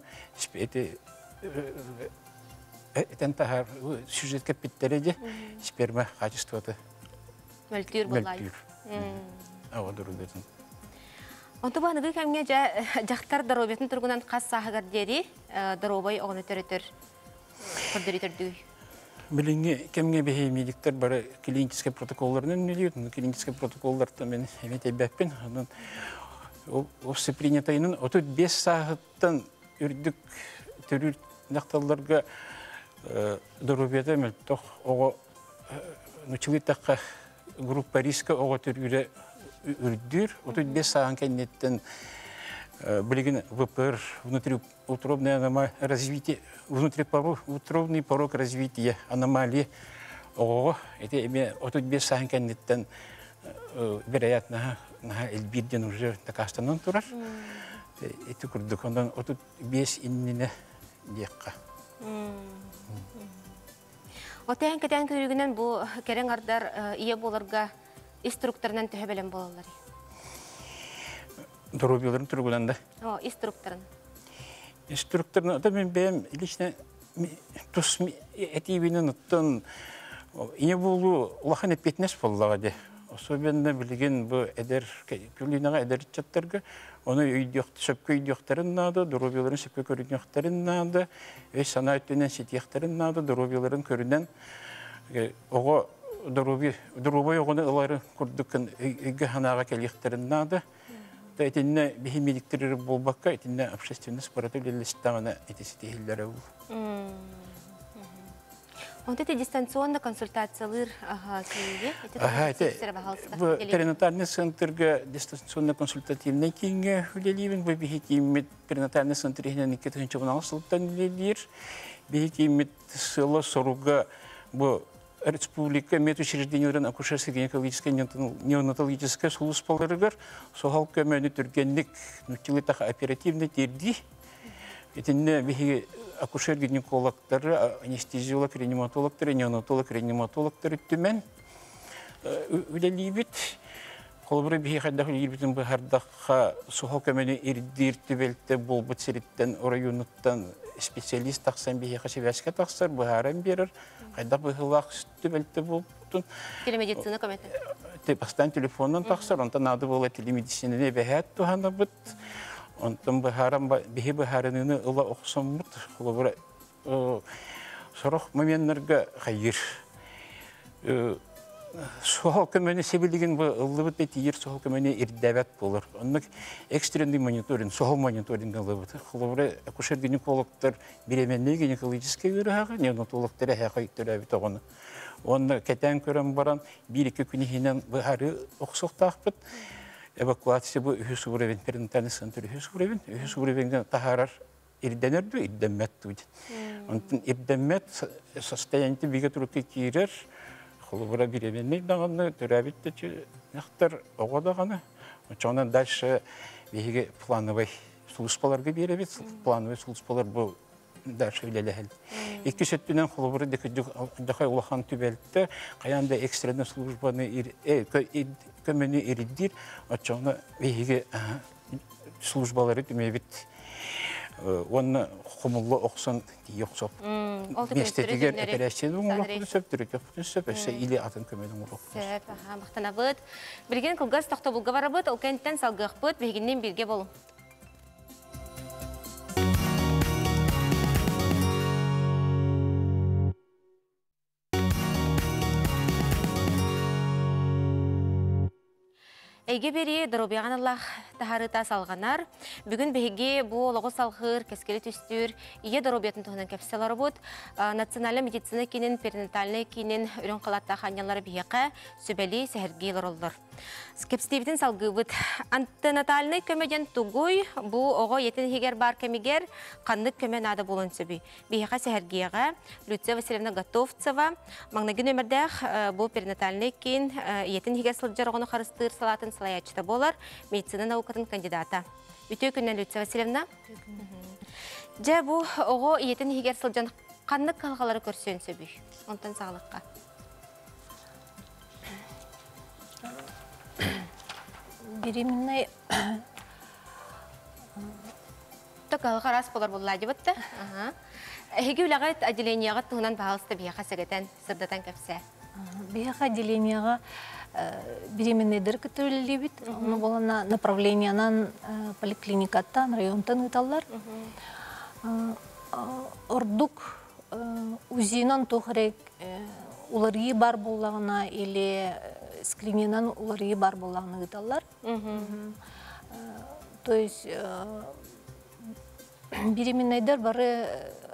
әтен тахар сюжет капиттері де сперма качествоты Мөлтүр болай. Ава дұрубетін. Онты бағынығы кәмге жақтар даробетін тұрғынан қас сағығар дері даробай оғыны төретір көрдері түрді. Біліңе кәмге беймедіктер бары клинический протоколларынан нөлейді. Клинический протоколларды мен әмет әбәппен. Осы принятайының отыз бес сағыттан үрдік түрір нақталарға даробеті мөлттоқ оғы нұчылы таққа группа риска оғы түргірі үрдір, отыз бес сағын кәнеттен білген ВПР, внутриутробное развитие, внутриутробный порог развития аномалии оғы, это отыз бес сағын кәнеттен вероятно эльбирден уже такастанан турар. Это күрдік, ондан отыз бес инніне дейққа. Отайын кәтен көрігінен бұл кәрен ардар ие болырға инструкторынан түхе бәлем болалар. Дұрубелерін тұрғыланда? О, инструкторын. Инструкторын, ота мен бәйім, лично, тұс әтейбінен ұттын, ине болу ұлақан әппетінес болуға де. Особенно білген бұл әдер, күлінеға әдер чаттарға, оны сөпкі үйдіқтарын нады, дұрубелерін сөпкі көрінеқтарын нады, өз сана өттенен сетияқтарын нады, дұрубелерін көрінен, оғы дұрубай оғыны ұлары күрдікін үйгі ханаға кәліқтарын нады, әтенне беймедіктері болбаққа, әтенне общественность бараты үлелестіғана әтесетехілері бұл. Вот это дистанционно консультациялар кейде? Бұл перинатальный центрға дистанционно-консультативный кейінге үлелейбін. Бұл бейі кейімет перинатальный центрігінен екі мың он алтыншы сылттан үлелейір. Бейі кейімет сылы соруға бұл республика медучрежденияларын акушерско гинекологическое неонатологическое службаларыгар соғал көмөні түргенлік нүктелі тақы оперативный терді. Етінне бейі акушер-гинекологтары, анестезиолог, реаниматологтары, неонатолог, реаниматологтары түмен үлелейбіт. Қолыбыры бейі қайдағы үлелейбітін бұхардаққа соғал көмені ердер түбелті бол бұт сереттен орайуныттан специалист тақсан бейі қашевәске тақсар бұхаран берір. Қайда бұхылақ түбелті бол бұтын. Телемедицина көметі? Бастан телефонын тақсар, онтан ады болы телемедициніне бәхәт тұханы бұт. Онтан бейі бұхарыныны ұла оқсан бұт. Қолыбыры сұрық моментлерге қайыр. Соғал көмені себілеген ұлы бұт бәтейір соғал көмені ердәвәт болыр. Онық экстренный мониторинг, соғал мониторинг ұлы бұт. Қолыбыры акушер-гинекологтар беременный гинекологический өріғағы, неонатологтары әқай түрәбіт оғыны. Оны кәтен көрін баран бір-екі күнігінен бұхары оқсықтақ бұт. Эвакуация bu ühüs uğrayın, perinatal center ühüs uğrayın. Ühüs uğrayın taharar irdenirdi, irdenmet dedi. Onun irdenmet состояние biga turukka kirer. Холобра беременный дағаны, түрәбітті че нақтар оға дағаны. Онан дальше беге плановый службаларға беребет. Плановый службалар бұл дальше үлеләхіл. Екі сөттінен холобра дақай улахан түбәлітті. Қаянда экстренный службаны көмені ериддер. Онан беге службалары түмебет. Оны хумуллы оқсын тиёқсоп. Местетигер операциядың олоқты сөптірі көптін сөп, әсі или атын көмедің олоқты. Сөп, аха, мақтана бұд. Білген қылғыз тоқты бұлға бара бұд, ол кәнттен салғық бұд, бігіннен бірге болу. Эйге бери дробияған Аллах тахарыта салғанар. Бүгін беге бұл олығы салғыр, кәскелі түстір, ие дробиятын тұғынан кәпселары бұд. Национальный медицина кейінен, перинатальный кейінен үрін қалатта қанялары бейеқі сөбәлі сәхіргейлер олдыр. Скепстебетін салғы бұд. Антенатальный көмеден тұғой, бұл оғы етін хегер бар кәмегер, қандық көмен ады болын сөбі. Бейеқі сәхіргеға, Люция Васильевна Готовцева, маңнагын өмірдәқ бұл перинатальный кейін етін хегер сылджар оғыны қарыстыр салатын салаячыта болар, медицина наукатын кандидата. Үтө күннен Люция Васильевна. Жа бұл оғы етін хегер сылджан қандық қалғалары көрсен сөбі. Онтан сағылыққа. Беременный Тоқалға рас болар болады бұтты. Әйге үләғайт отделенияға тұғынан бағалысты бияқа сәгетен, сырдатан көпсе? бияқа отделенияға беременныйдер көтөрүлү бит. Оны болана направлениянан поликлиникаттан, районтан ыталлар. Ордук узинан тохрек уларги бар боллагына или скрининан уларги бар боллагына ыталлар. То есть беременныйдер бары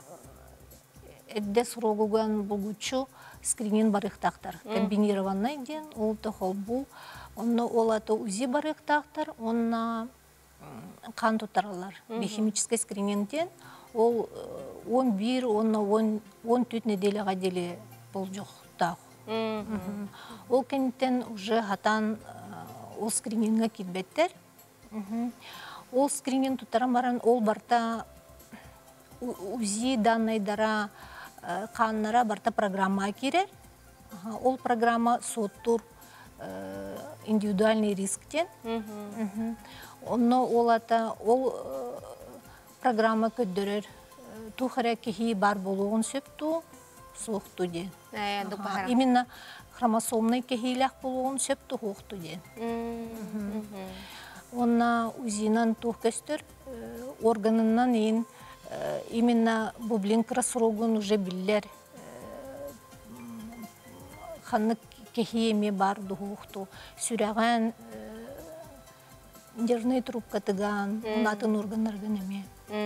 эдде сурогуган булгучу скринин барыктактар. Комбинированный ден, ол тохол бу. Онна олаты узи барыктактар, онна кан тутаралар. Биохимический скринин ден, ол он бир, онна он төрт неделяга деле бол жок тагы. Ол кенттен уже хатан ол скрининге китбеттер. Ол скринин тутаран баран, ол барта узи данныйдара каннара барта программа кирер. Ол программа соттур индивидуальный рисктен. Онно олата ол программа көддөрөр. Тухара кихи бар болуын сөпту, соқту ден. Именно хромосомный кихилях болуын сөпту, хоқту ден. Онна узинан тух көстөр органынан ең именно бублин красрогун уже биллер ханны кехиеме бар духухту сүрәгән нервный трубка тыган натын органнардан эме.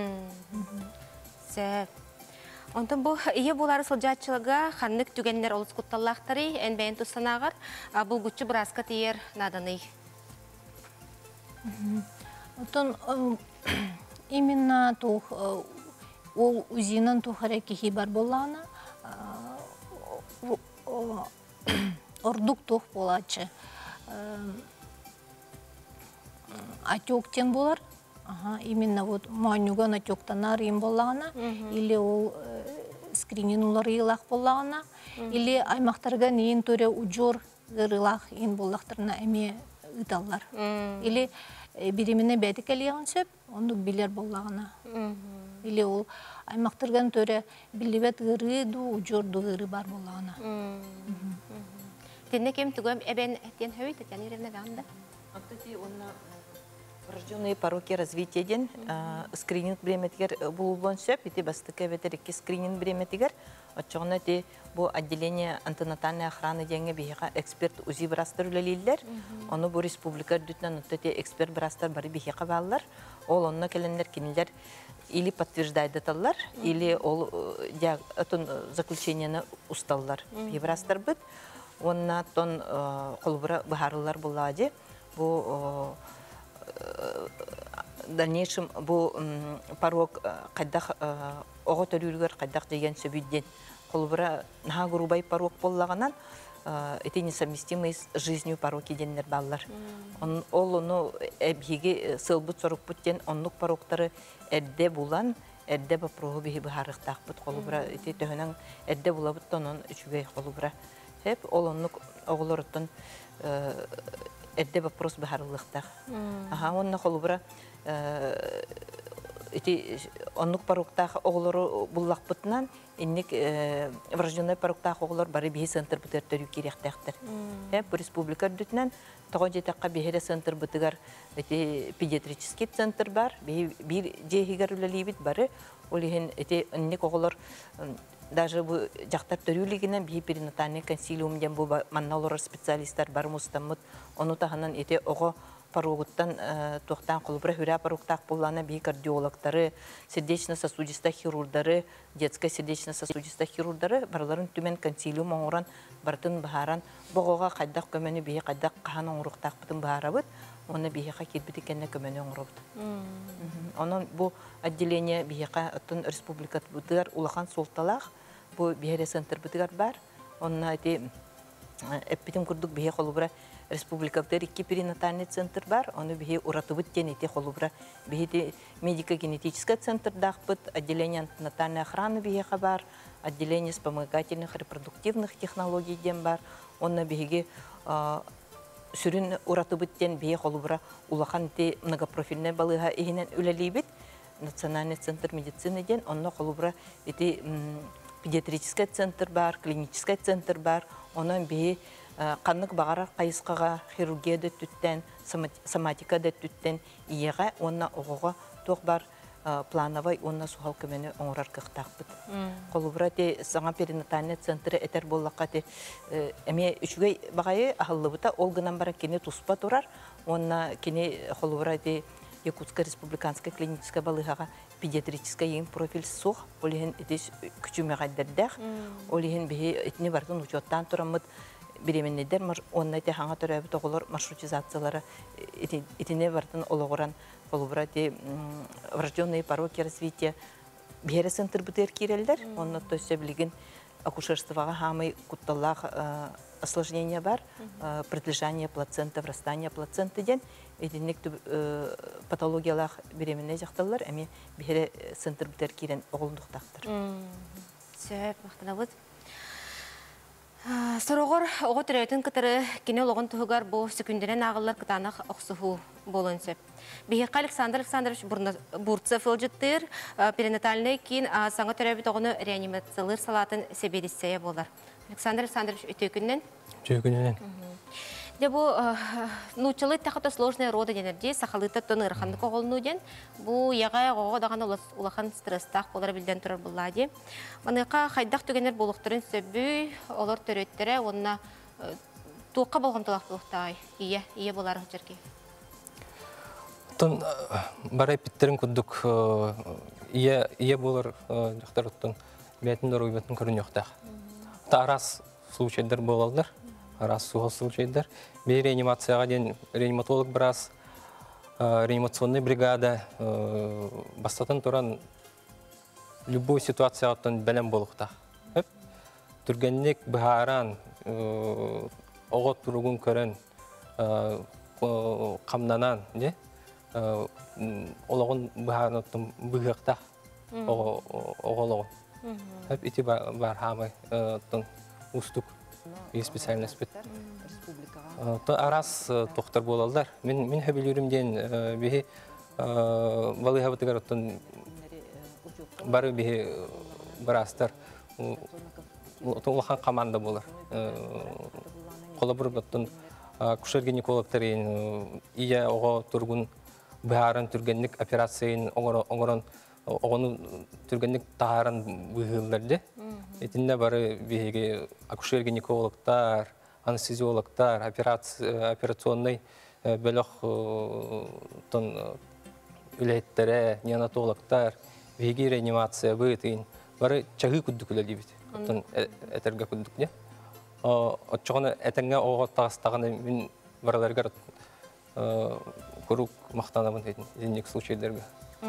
Сәп. Онтан бұл ие болары сылжатчылыға ханнык түгенлер олыс құтталлақтары ән бәйін тұстанағыр бұл күтчі бұразқа тиер наданы. Онтан именно тух ол узинан тухара кихи бар болана ордук тух болачы атёктен болар. Именно вот манюган атёктанар им болана или ол скринин улар илах болана или аймактарга нейин төре уджор гырылах ин боллактарына эме ыталлар или беременне бәтік әлеген сөп, ондық билер болағына. Или ол аймақтырған төре білібет ғыры ду, ұжорду ғыры бар болағына. Тенне кем түгім әбен әттен хөйт, әттен еревне бәғында? Ақтати, онна врожденные пороки развитиеден скрининг бреметигер булулон сөп, ити бастықы ветерикки скрининг бреметигер, отчоғына те бұл отделение антенатальной охраны денге бейіға эксперт узи брастыр үлелейлер. Оны бұл республика дүтінен ұтты те эксперт брастыр бары бейіға балылар. Ол онына келендер кенелер или подтверждайды талар, или ол заключениені ұсталылар. Бей брастыр бұд. Онына тон қолбыра бұхарылар болады. Бұл дальнейшем бұл порог қайдақ оғы төрілгер қайдақ деген сөбүйден қолбыра наға грубай порог боллағанан это несовместимый с жизнью пороки деннер баллар. Ол оны әбхеге сылбыт сорық бұттен онлық порогтары әдде болан, әдде бапруғы бейі бұхарықтақ бұт қолбыра төхінен әдде бола бұттан он үшігей қолбыра. Ол онлық оғылырыттан әдде вопрос бахарлыктах. Аха, онна холбра эти оннук паруктах оголору буллакпытынан инник врожденный паруктах оголор бары бии центр бутер төрү кирехтехтер. Э бу республика дүтнен тогон жетакка бихере центр бутыгар эти педиатрический центр бар. Бир жехигер үлелибит бары. Ол ихин эти инник оголор даже бу жактар төрүлигинен бии перинатальный консилиум ден бу манналор специалисттар бар мустаммыт. Ону таханан эти ого паругуттан туохтан колубра хүрә паруктак буллана бии кардиологтары, сердечно-сосудистый хирургдары, детская сердечно-сосудистый хирургдары барларын түмен консилиум оңоран бартын бахаран богога кайдак көмөнү бии кайдак кахан оңруктак бутын бахарабыт. Оны бихиха кирбит экенне көмөнү оңробут. Онон бу отделение бихиха атын республика бутыгар улахан солталах бу бихере центр бутыгар бар. Онна эти эппитим курдук бихи холубра республика бутыр икки перинатальный центр бар. Оны бихи уратыбыт ден эти холубра бихи медико-генетический центр дахпыт, отделение антенатальной охраны бихиха бар, отделение вспомогательных репродуктивных технологий ден бар. Онна бихиги сүрін уратыбыттен бие холубра улахан те многопрофильный балыга ихинен үлелибит национальный центр медицины ден онно холубра эти педиатрический центр бар, клинический центр бар, онон бие каннык багара кайыскага хирургия да түттен, соматика да түттен иега онна огого тох бар плановой онна сухал көмені оңырар кықтақпыд. Қолыбыра те саңа перинатальный центры этер боллаққа те әме үшігей бағайы ағылыбыта ол гынан бара кене туспа тұрар. Онна кене қолыбыра те Якутская республиканская клиническая балыгаға педиатрическая ең профиль соқ. Олеген етес күчіме ғайдырдақ. Олеген бейі етіне бардың учеттан тұрамыд беременнедер. Онна те хаңа түрәбі тоғылар маршрутизациялары етіне бардың олығыран Колубра те врожденные пороки развития бихере центр бутер кирелдер. Он то есть облиген акушерствога хамы кутталлах осложнения бар, предлежание плаценты, врастание плаценты ден. Единник патологиялах беременный жақталар, әме бихере центр бутер кирен оғылындықтақтыр. Сөп, мақтанабыд. Сорогор оғы түрәйтін кітірі кене олығын тұғығар бұл сүкіндерен ағылар кітанық оқсығу болын сөп. Бейіққа Александр Александрович Бурцев өлжіттір, перинатальный кейін саңа түрәбіт оғыны реанимациялыр салатын себедістея болар. Александр Александрович өте күннен? Өте күннен. Де бұл нұчылы тақыты сложный роды денерде, сақалыты тұны ұрқандық оғылыну ден, бұл яға оғы даған улахан стресстақ олар білден тұрар бұлладе. Маныққа қайдақ түгенер болуқтырын сөбі, олар төреттері, онына туыққа болған тұлақ болуқтағай, ие, ие болары жүрге. Тон барай питтерин күддік ие болар жақтар ұттын, бәтін дұру бәтін көрін жоқтақ. Та арас случайдар болалдар. Раз суғал случайдар. Бей реанимацияға ден реаниматолог біраз, реанимационный бригада бастатын тұран любой ситуацияға тұн бәлем болуқтақ. Түргеннек бұхаран, оғы тұруғын көрін, қамнанан, олығын бұхаран ұттын бұғықтақ оғылығын. Ити бар хамай тұн ұстық. И специальность бит. То арас тоқтар болалдар. Мен мен хабилүрүмден бихи балыга бутыгар оттон бары бихи барастар. Улахан команда болар. Колобур оттон кушер гинекологтарын ия ого тургун барын түргенлик операцияны оңорон оғыны түргенлик тағарын бұғылдарды. Етінде бары бейге акушер-гинекологтар, анестезиологтар, операционный бөліқ үлеттері, неонатологтар, бейге реанимация бұйтын. Бары чағы күдді күлі бейді, әтерге күддік. Отчығыны әтіңге оғы тағыстағаны мен бараларғар көрук мақтанамын дейін случайларға.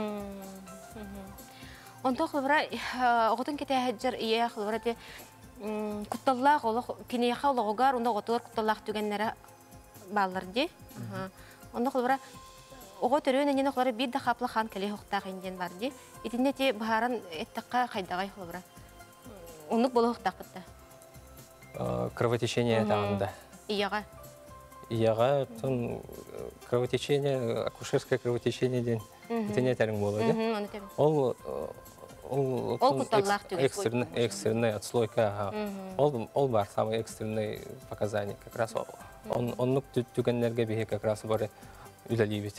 Онто хлыбра оготун кете хаджар ие хлыбра те кутталлах олох кинеха ологогар онда готор кутталлах түгеннере баллар ди. Онда хлыбра ого төрөнө нене хлыбра бир да хаплы хан келе хоктак инден бар ди. Итинне те бахаран эттекка кайдагай хлыбра. Онук боло хоктак битте. Кровотечение тагында. Ияга. Ияга тон кровотечение, акушерское кровотечение ден Итене тәрің болады. Мгм, оны тем. Ол ол Ол куталлах түгел, экстренный экстренный отслойка. ага. Ол ол бар самый экстренный показание. Как раз он онлук түгеннерге бие как раз бар үлелибит.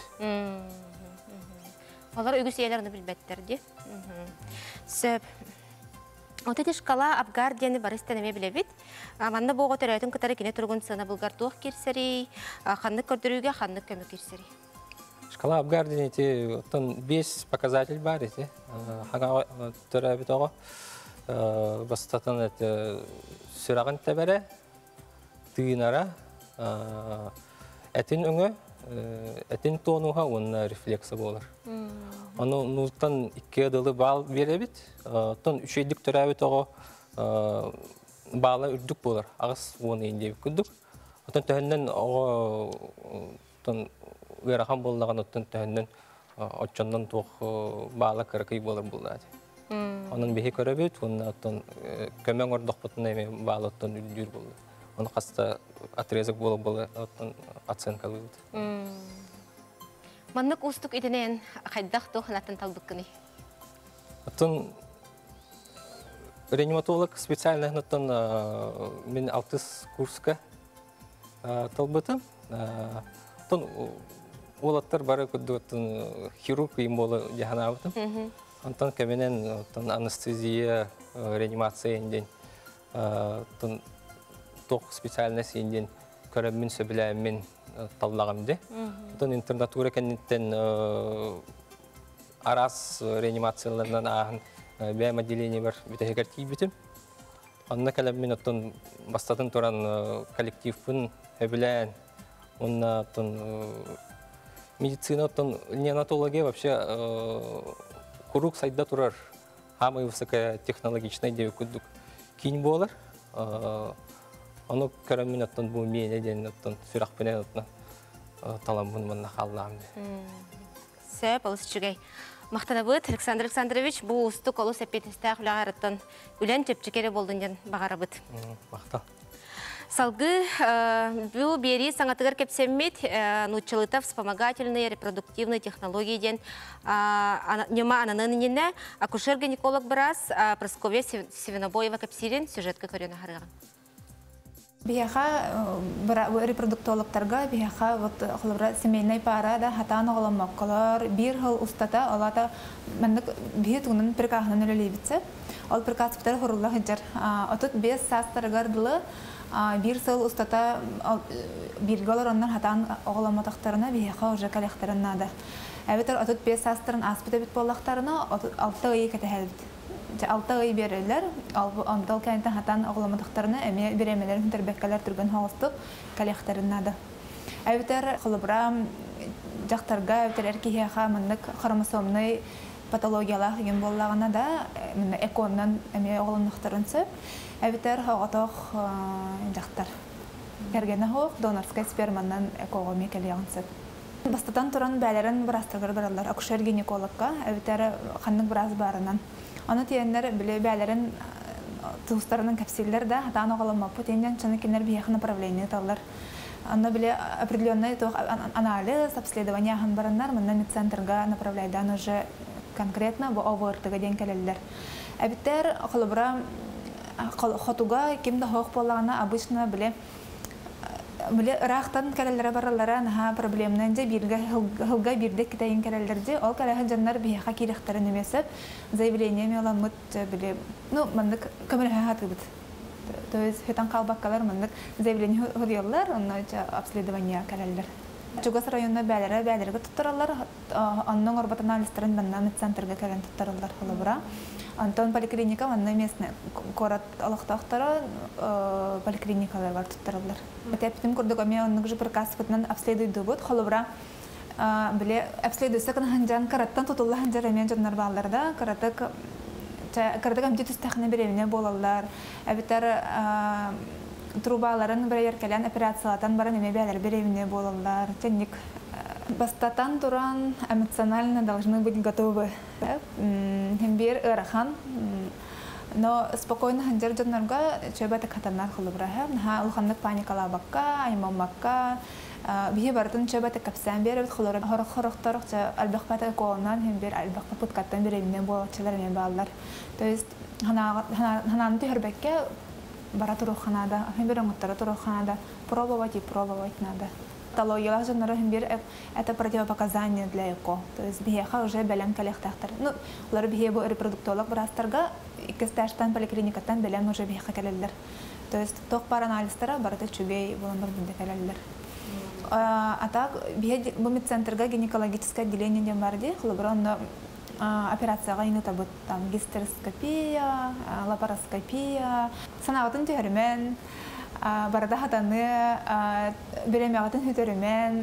Олар өгүс иелерини билбеттер ди. Сөп. Отети шкала Абгардияны барыстан эме билебит. Манна бого төрөтүн кытары кине тургун сына булгар туох кирсери, ханнык көрдүрүүгө ханнык көмөк кирсери. Шкала Абгардияны те оттон беш показатель бар эти. Хага төрөбүт ого. Бастатан это сүраган тебере, тыйнара, этин өңө, этин тонуга онна рефлексы болар. Аны нуттан икки адылы бал беребит, тон үчөйдүк төрөбүт ого бала үрдүк болар. Агыс оны инде күндүк. Отон төннөн ого тон ырахан боллаган оттон төннөн оччондон туох бала кыркый болар булдат. Onun bihi köröbüt, onun kömön ordokputun эме bağlıttın üldür buldu. Onu kasta atrezek bolup bolu оценкалыбыт. Маннык устук итенен хайдах то ханатын талбыккыны. Оттон реаниматолог специально оттон мен алтыс курска талбытым. Оттон олаттар бары күдді оттон хирург им болу жаханабытым. Антон кеменен анестезия, реанимация инден, тох специальность инден көрөммин сөбүләммин таллагамды. Антон интернатура кеннеттен арас реанимацияларынан аһын бәм отделение бар битегер кийбитим. Анна калеммин антон бастатын туран коллективпын өбүлән, онна антон медицина антон неонатология вообще Курук сайда турар, самый высокотехнологичный деп күдік кейін болар. Оны көрәмін аттан бұл мейіне ден аттан сүрақ пенен аттан таламын мұнна қалдамды. Сөп, олыс жүгей. Мақтана бұд, Александр Александрович, бұл ұсты қолы сәппетісті ақылағар аттан үлән тепчекері болдың ден бағара бұд. Мақта. Салгы бұл бері саңатығыр кепсеммет научалыта вспомогательные репродуктивные технологии ден нема ананынынне акушер-гинеколог біраз Прасковья Севинобоева кепсирен сюжетка көрені харыған. Бияха репродуктологтарға бияха вот холбра семейный пара да хатан оголамаккалар бир хыл устата алата мендик бие тугунун прикахынан өлелебитсе ал прикасыптар хорулла хыжар отут бес састаргардылы бир сыл устата биргалар оннан хатан оголаматактарына бияха уже калехтарына да әбетер отут бес састарын аспыта бит боллактарына алты ай кетехелбит алты ай берелер, андал кәнтен хатан оғыламадықтарына әме беремелерін тәрбәккәлер түрген хоғыстық кәлектәрін ады. Әбітер қылыбыра жақтарға әбітер әркейхеға мұндық хромосомный патологиялақ еген болағына да эконнан әме оғыламдықтарын сөп. Әбітер хоғатоқ жақтар. Әргені хоқ донорскай сперманнан экоғыме кәлеғын сөп. Бастатан тұран бәлерін бірастырғыр біралар акушер-гинекологқа әбітер қанның біраз барынан. Аны тиеннер биле бәләрен тустарының капсиллер да хатан оголамапы тиеннен чаны кинер бияхы направление таллар. Аны биле определенный то анализ, обследование хан бараннар моннан медцентрга направляйдан уже конкретно бу овыртыга ден келелер. Әбиттер холбра хотуга кимде хок болганы обычно биле биле рахтан келелер баралара наха проблемнан же бирге хылга бирде китайын келелерде ол келеһе жаннар бияха кирехтерин эмесеп заявление меламыт биле ну мындык камера хатыбыт то есть хетан калбаккалар мындык заявление ходыялар онна обследование келелер Чугас районна бәләре бәләргә туттыралар анның орбат анализларын банна медцентрга келен туттыралар холбра Антон поликлиника манна местне корат алактактара поликлиникалар бар туттыралар. Әтәптем күрдек аме анның же приказ фитнан обследуйды бут холбра биле обследуйса кан ханжан караттан тутулла ханжар аме жаннар балларда каратак каратак амҗи тустахны беревне болалар. Әбитәр трубаларын бер яркалан операциялардан бара неме бәләр беревне болалар. Тенник Бастатан туран эмоционально должны быть готовы. Хембер ырахан Но спокойно ханжар жоннорга чөбәте катаннар хылыбыраһа, наһа улханнык паникалабакка, аймамакка, бихи бартын чөбәте капсан беребит хылыры хорох-хорохторох ча албахпата коонан һәм бер албахпа путкаттан беремне болчылар мен баллар. То есть хана хананы төрбәккә бара туруханада, һәм бер оңттара туруханада пробовать и пробовать надо. Патологиялар жонноры һәм бер это противопоказание для эко. То есть бихеха уже белән коллектахтар. Ну, улар бихе бу репродуктолог брастарга икесташтан поликлиникаттан белән уже бихеха келелләр. То есть ток пар анализлары барда чүбей буландар бинде келелләр. А так бихе бу медцентрга гинекологическое отделение дигән бар ди, хлобронно операцияга инде табыт там гистероскопия, лапароскопия, санагатын төһөрмән барда хатаны беремягатын хөтөрмән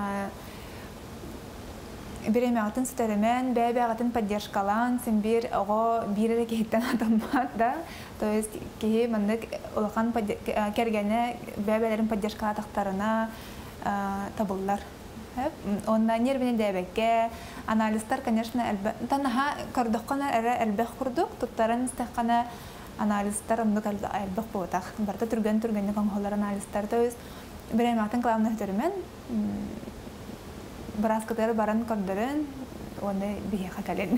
беремягатын сүтөрмән бәбәгатын поддержкалан сен бир ого бирере киттен атамат да. То есть ки мындык улхан кергәне бәбәләрен поддержка тактарына табыллар. Онда нервіне дәбәкке, анализтар, конечно, танаха көрдіққана әрі әлбәқ құрдық, тұттарын істіққана анализтар ұмдық әлбәқ болдақ. Барда түрген-түргенді қаңғылар анализтар. То есть, бір әмәқтің қылауына өтерімен, біраз қытары барын көрдірін, оны бейе қақален.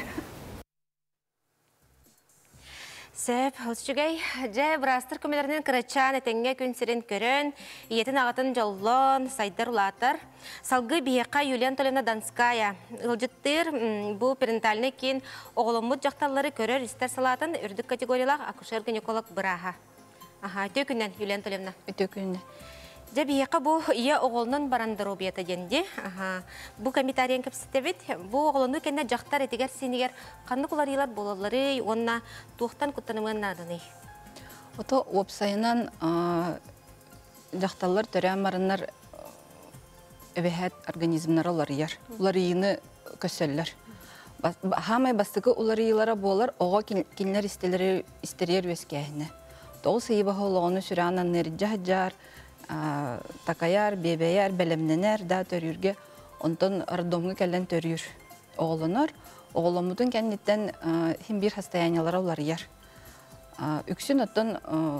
Сәп, олшығай, жай бұрастыр көмелерінен қырачан әтенге күн сірін көрін, иетін ағатын жоллон, сайдар ұлатыр. Салғы бейеқа Юлия Толевна Донская. Үлжіттір бұл перинатальны кейін оғылымыд жақталары көрір істер салатын үрдік категориялақ акушер-гинеколог бұраға. Аха, өте күннен, Юлия Толевна? Өте күннен. Жа бейеқа бұл ие оғылының барандыру бейеті денде. Бұл комментариян көпсеттебет. Бұл оғылыны кәнне жақтар етігер сенегер қанды құларилар болалары, онына туықтан күттанымын надыны. Ото опсайынан жақталар төрән марынар өбәхәт организмнар олар ер. Олар иіні көсөллер. Хамай бастықы олар иілара болар, оға келінер істерер өскәйіні. Тоғы сыйбағы олағыны сүрәнан нерджа жар, такаяр, бебеяр, бәлемненер да төрүрге, онтон ардомғы кәлін төрүр оғылыныр. Оғылымудың кәнеттен хим бир хастаянялары олар ер. Үксін оттон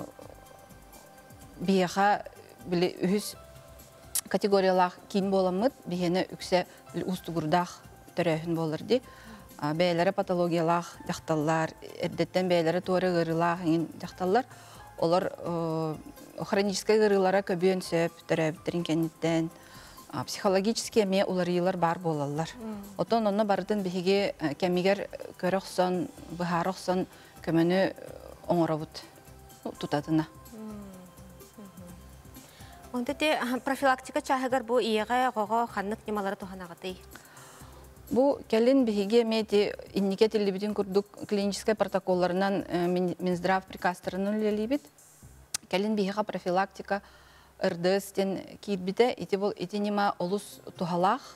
бейеға білі үхіз категориялақ кейін боламыд, бейені үксе ұстығырдақ төрәхін болырды. Бәйлері патологиялақ жақталар, әрдеттен бәйлері туары ғырылақ жақталар. Олар хронический гырылара көбен сөп, төрәбіттерін кәнеттен, психологический ме олар елар бар болалар. Отон оны бардың бігеге кәмегер көріқсон, бұхарықсон көміні оңырабыд тұтадына. Онда де профилактика чағығар бұл иеға ғоға қаннық немалары тұханағыды? Бұл кәлін бігеге мәді иннеке телебетін күрдік клинический протоколларынан Минздрав приказтырының үлелейбет. Кәлін бігеға профилактика ырдыстен кейбіті, еті бұл еті нема олыс тұхалақ,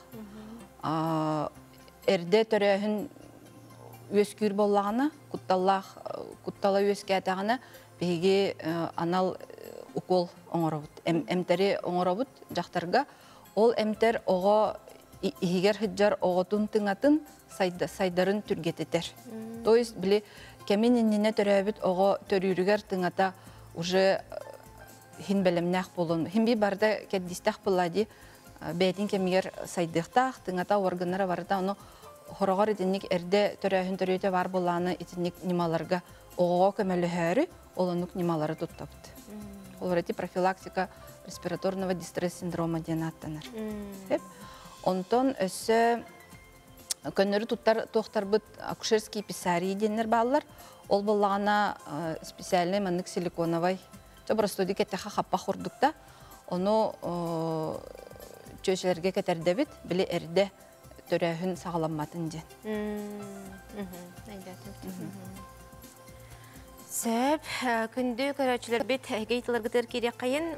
әрді түрәхін өскүр болағына, құттала өске әтіғына бігеге анал укол оңырабыд. Әмтәрі оңырабыд жақтарға, ол әмтәр оға егер хыджар оғытын тыңатын сайдарын түргететер. То есть, біле, кәмен еніне түрәбіт оға төрүрігер тыңата уже хин бәлемнәқ болын. Хин бі барда кәддістәқ бұлады, бәйтін кәмегер сайдықтақ, тыңата органнара барда, оны хорағар етінік әрді түрәхін түрәйті бар боланы етінік немаларға оғаға көмәлі әрі, олынық немалары тұттапты. Ол реті профилактика респираторного дистресс синдрома ден аттаныр. Онтон өсі көннері тоқтар бұд акушерский писарий денер балылар. Ол болағана специальный маннык силиконовай. Просто кеттеха қаппа құрдықта. Оны чөшелерге кетердебіт, білі әрді төрәхін сағаламатын ден. Сөп, күнді көрәчілер бет әгейтілер ғытыр керек қайын.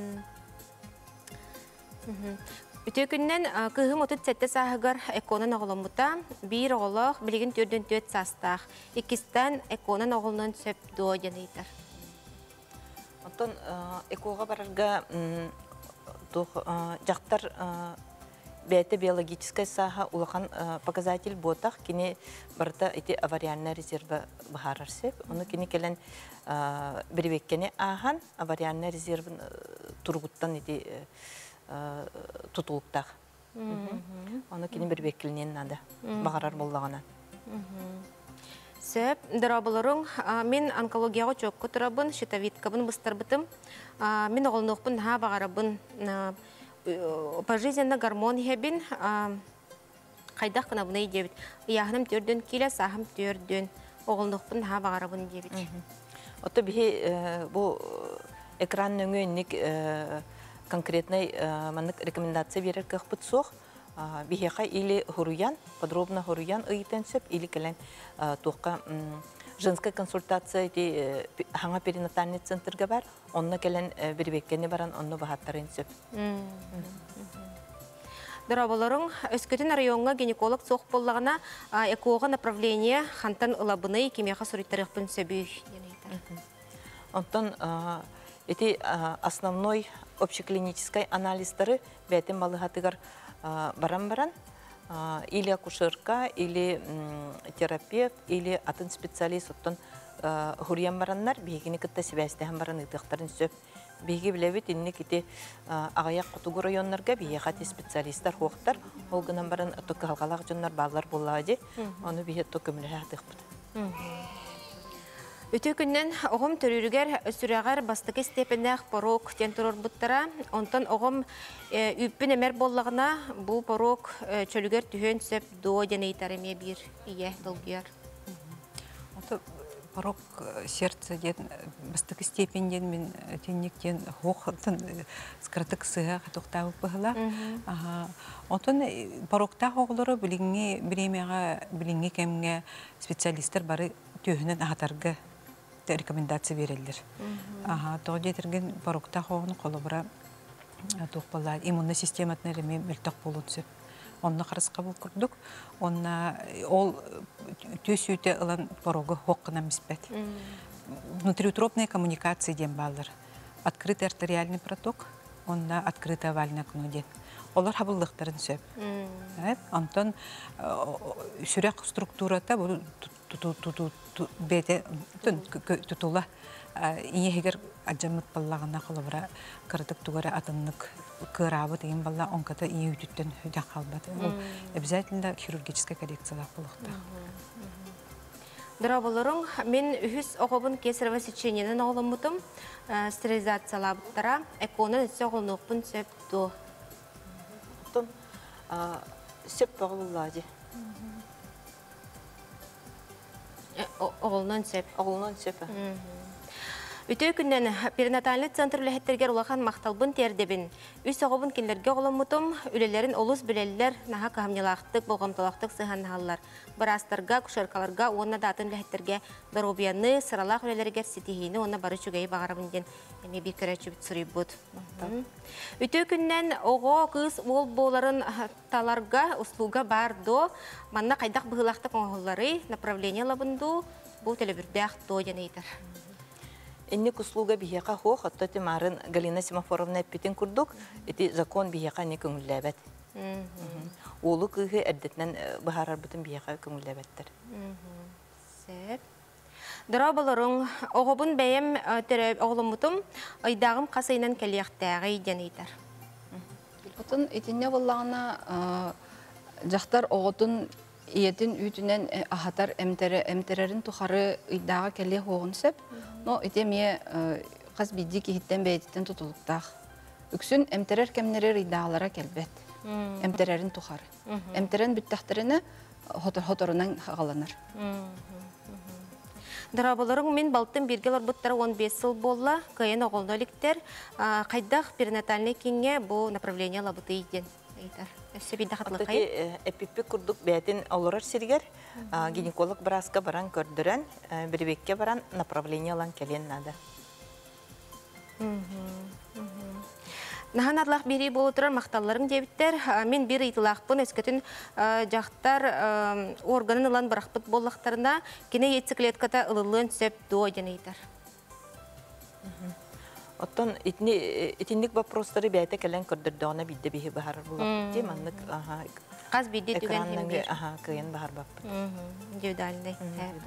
Үте күннен кығым отыт сәтті сағығыр эконын оғылымыта, бір оғылық білген түрден төт састақ. Икістен эконын оғылынан сөп дуа денейтір. Онтон экоға барырға жақтар бәйті биологическая саха улахан показатель ботақ, кені барыта эти аварианна резервы бұхарар сеп. Оны кені келен бірбеккені ахан аварианна резервын тұрғыттан эти тұтылықтақ. Оны кені бірбеккілінен нады бағарар болағана. Сөп, дырабылырың, мен онкологияға чөккі тұрабын, щитовидкабын бұстар бұтым. Мен оғылнықпын ға бағарабын пожизненно гормон хебин, қайдақ қына бұны едебіт. Яғыным төрден келе, сағым төрден оғылнықпын ға бағарабын едебіт. Оты бігі бұл экран нөңі конкретный рекомендация берер көхпіт соқ. Бихеха или хуруян, подробно хуруян ыйтенсеп, или келен тоққа женская консультация ди ханга перинатальный центрга бар, онна келен бирбеккени баран, онны бахаттарынсеп. Дырабаларың, өскөтін районға гинеколог соқ боллағына экоға направление хантан ылабыны кемеға суреттарық бүн сөбүй. Онтан эти основной общеклинический анализдары бәтін балығатығар баран-баран, или акушерка, или терапевт, или атын специалист, оттан хуриян бараннар, бейгіні кітті себәстіған баран ұйдықтарын сөп. Бейгі біләбет, инне кете ағаяқ құтығы районларға бейе қати специалисттар хоқтар, олғынан баран тұқы қалғалақ жонлар бағлар болады, оны бейе тұқы мүлі әдіқ бұд. Өте күннен оғым төрірігер сүрәғар бастықы степеннәқ порог тен тұрыр бұттара, онтан оғым үппін әмер боллағына бұл порог чөлігер түйен сөп до ден ейтарыме бір ие дылгияр. Порог сердце ден бастықы степенден мен теннектен хоқтын скратық сыға қатуқтағы бұғыла. Онтан порогта хоғылары біліңге біремеға біліңге кәмге специалистер бары түйінен ағатарға рекомендация берелдер. Аха, тоғы детірген порогта хоғын қолы бұра тоқпалар. Иммунный систематын әреме мүлтақ болуын сөп. Онына қарысқа бұл күрдік. Онына ол төс өте ұлан порогы хоққына мүспәт. Внутриутробная коммуникация ден балыр. Открытый артериальный проток, онына открытый овальный окно ден. Олар хабылдықтарын сөп. Онтан сүрек структурата бұл бәді тұтула иегер аджамыт баллағына қолыбыра кырдык тугара атыннык кырабы деген балла онката ие үтіттен өйден қалбады. Ол обязательно хирургическая коррекциялар болуқта. Дырабылырың, мен үхіс оғыбын кесарево сечениенен оғылымытым стерилизациялабыттара, эконын өтсе оғылынықпын сөп до. Оттан сөп бағылылады. Оғылынан сөп. Оғылынан сөп. Үтөй күннен перинатальный центр үләхеттерге улахан мақталбын тердебін. Үс оғыбын кендерге оғылымытым, үлелерін олыс білелілер, наға қамнелақтық, болғамталақтық сыханналар. Барастарға, күшеркаларға, онна датын үләхеттерге даробияны, сыралақ үлелергер сетихейні, онна бары чүгейі бағарабын ден, әме бір көрәчі бүт сұрый бұд. Үтөй күннен оғы қыз ол боларын таларға, услуга бар до, манна қайдақ бұғылақтық оғылары, направление лабынду, бұл телебірбәқ до денейтір. Инник услуга бихеха хох, отто темарын Галина Семафоровна петен курдук, эти закон бихеха не көңілләбәт. Олы күйі әрдетнен бұхарар бұтын бихеха көңілләбәттір. Сәп. Дырабылырың, оғыбын бәйім түрәп оғылымытым, айдағым қасайынан кәлияқтәғі денейтір. Отын етіне болағына жақтар оғытын иетін үйтінен ахатар әмтерерін тұқары ұйдағы кәле хоғын сөп, но етеме қаз бейді кейттен бәйдеттен тұтылықтақ. Үксін әмтерер кәмнерер ұйдағалара кәлбет, әмтерерін тұқары. Әмтерен бүттақтарыны хоторынан ғаланар. Дырабылырың мен балтын бергел орбыттары он бес сыл болла, кайын оғылды оліктер, қайдақ перинатальный кеңе бұл направление лабыты еден. Эпиппи курдук бәтін олырар сиргер, гинеколог бараска баран көрдірен, бірбекке баран направление алан кәлен нады. Нахан арлақ бері бол отырар мақталларың дебіттер, мен бір ұйтылақпын өскетін жақтар органын ұлан барақпыт боллақтарына кене етсі клетката ұлылын сөп до ден ейтер. Оттон итинник вопростары бәйте кәлен көрдірдіғына бидді бейі бағар бұлақ бітті, маннык Қаз биді түген экранның хемгер. күйен бағар баппыт. Дюдальный.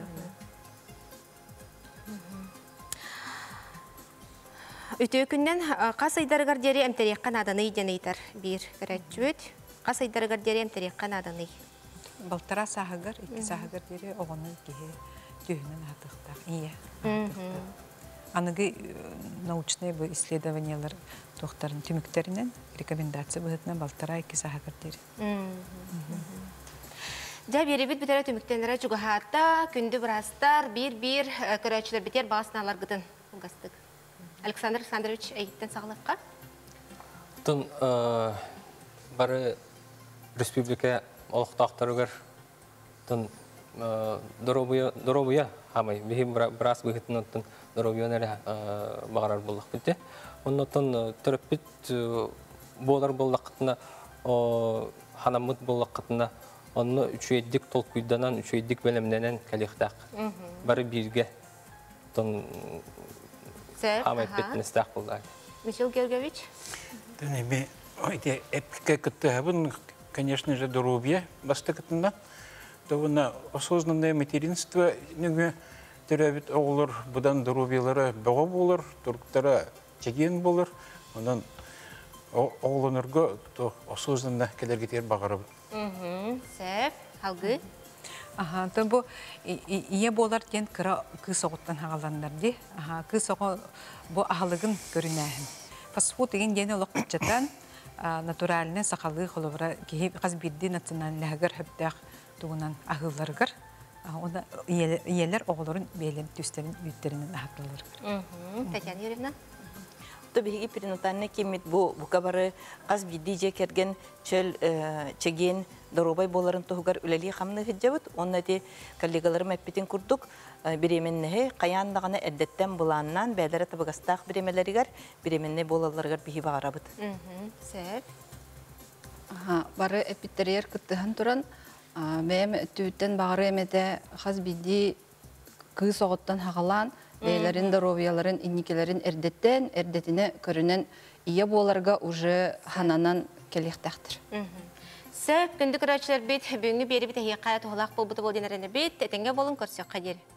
Үтө күннен қас айдарығар дері әмтерекқан аданы иденейтар бір көрәтчүөт. Қас айдарығар дері әмтерекқан аданы. Балтара сағығыр, екі сағығыр дері оғыны кеге түйінін атықтақ. Ие. Анығы научные исследованиялар тоқтарын түміктерінен рекомендация бұғытынан балтара екі сағығыр дері. Жа бері біт бітері түміктенлері жүгіғатта, күнді бірастар, бір-бір көрәтшілер бітер бағысыналар ғыдын ұлғастық. Александр Александрович әйттен сағылыққа? Тын бары республика олықтақтарығыр тын доробуя хамай бейім біраз бұғытын оттын доробуян әрі бағарар болық бітті. Оның оттын түріппіт болар болық қытына, ханамыт болық қытына, оны үшейдік толкүйданан, үшейдік бөлімденен кәліқтақ. Бары бірге хамай беттіністақ болды. Михаил Георгиевич? Эпика кытыгабын, конечно же, здоровье бастыкытында. Довольно осознанное материнство неге төрәбит оғылыр, бұдан здоровьелары баға болыр, тұрқтары чеген болыр. Онан оғылынырға осознанно кәдергетер бағарабын. Сәп, халғы? Аха, то бу ие болар кен кыра кыз оғыттан ағаландар де. Аха, кыз оғы бу ағалығын көрінәхін. Фастфуд деген дені олық күтчеттен натуральны сақалы қолыбыра кейіп қаз бірді националләғыр хөптәқ туғынан ағыларғыр. Оны иелер оғылырын бейлен түстерін үйттерінің ағатылырғыр. Татьяна Юрьевна? Беги перинатальный кемит бу букабары қаз бидди жекерген чөл чеген доробай боларын тугар үлели хамны хиджабыт. Онна де коллегаларым әппетен курдук биременнеhe каяндаганы әддеттен буланнан бәләре табыгастак биремелеригер биременне болаларгар бихи багарабыт. Сәп. Аха, бары эпиттерер кыттыхан туран, мәм түттен багары эмете қаз бидди кыз оғыттан хағалан бәйләрін, доробияларын, инникелерін әрдеттен, әрдетіне көрінен ие боларға уже хананан келектәқтір. Сәп, күнді көрәтшілер бет, бүгінгі бері біт әйе қая тұғылақ бұл бұты бол денеріне бет, әтенге болын көрсек қадер.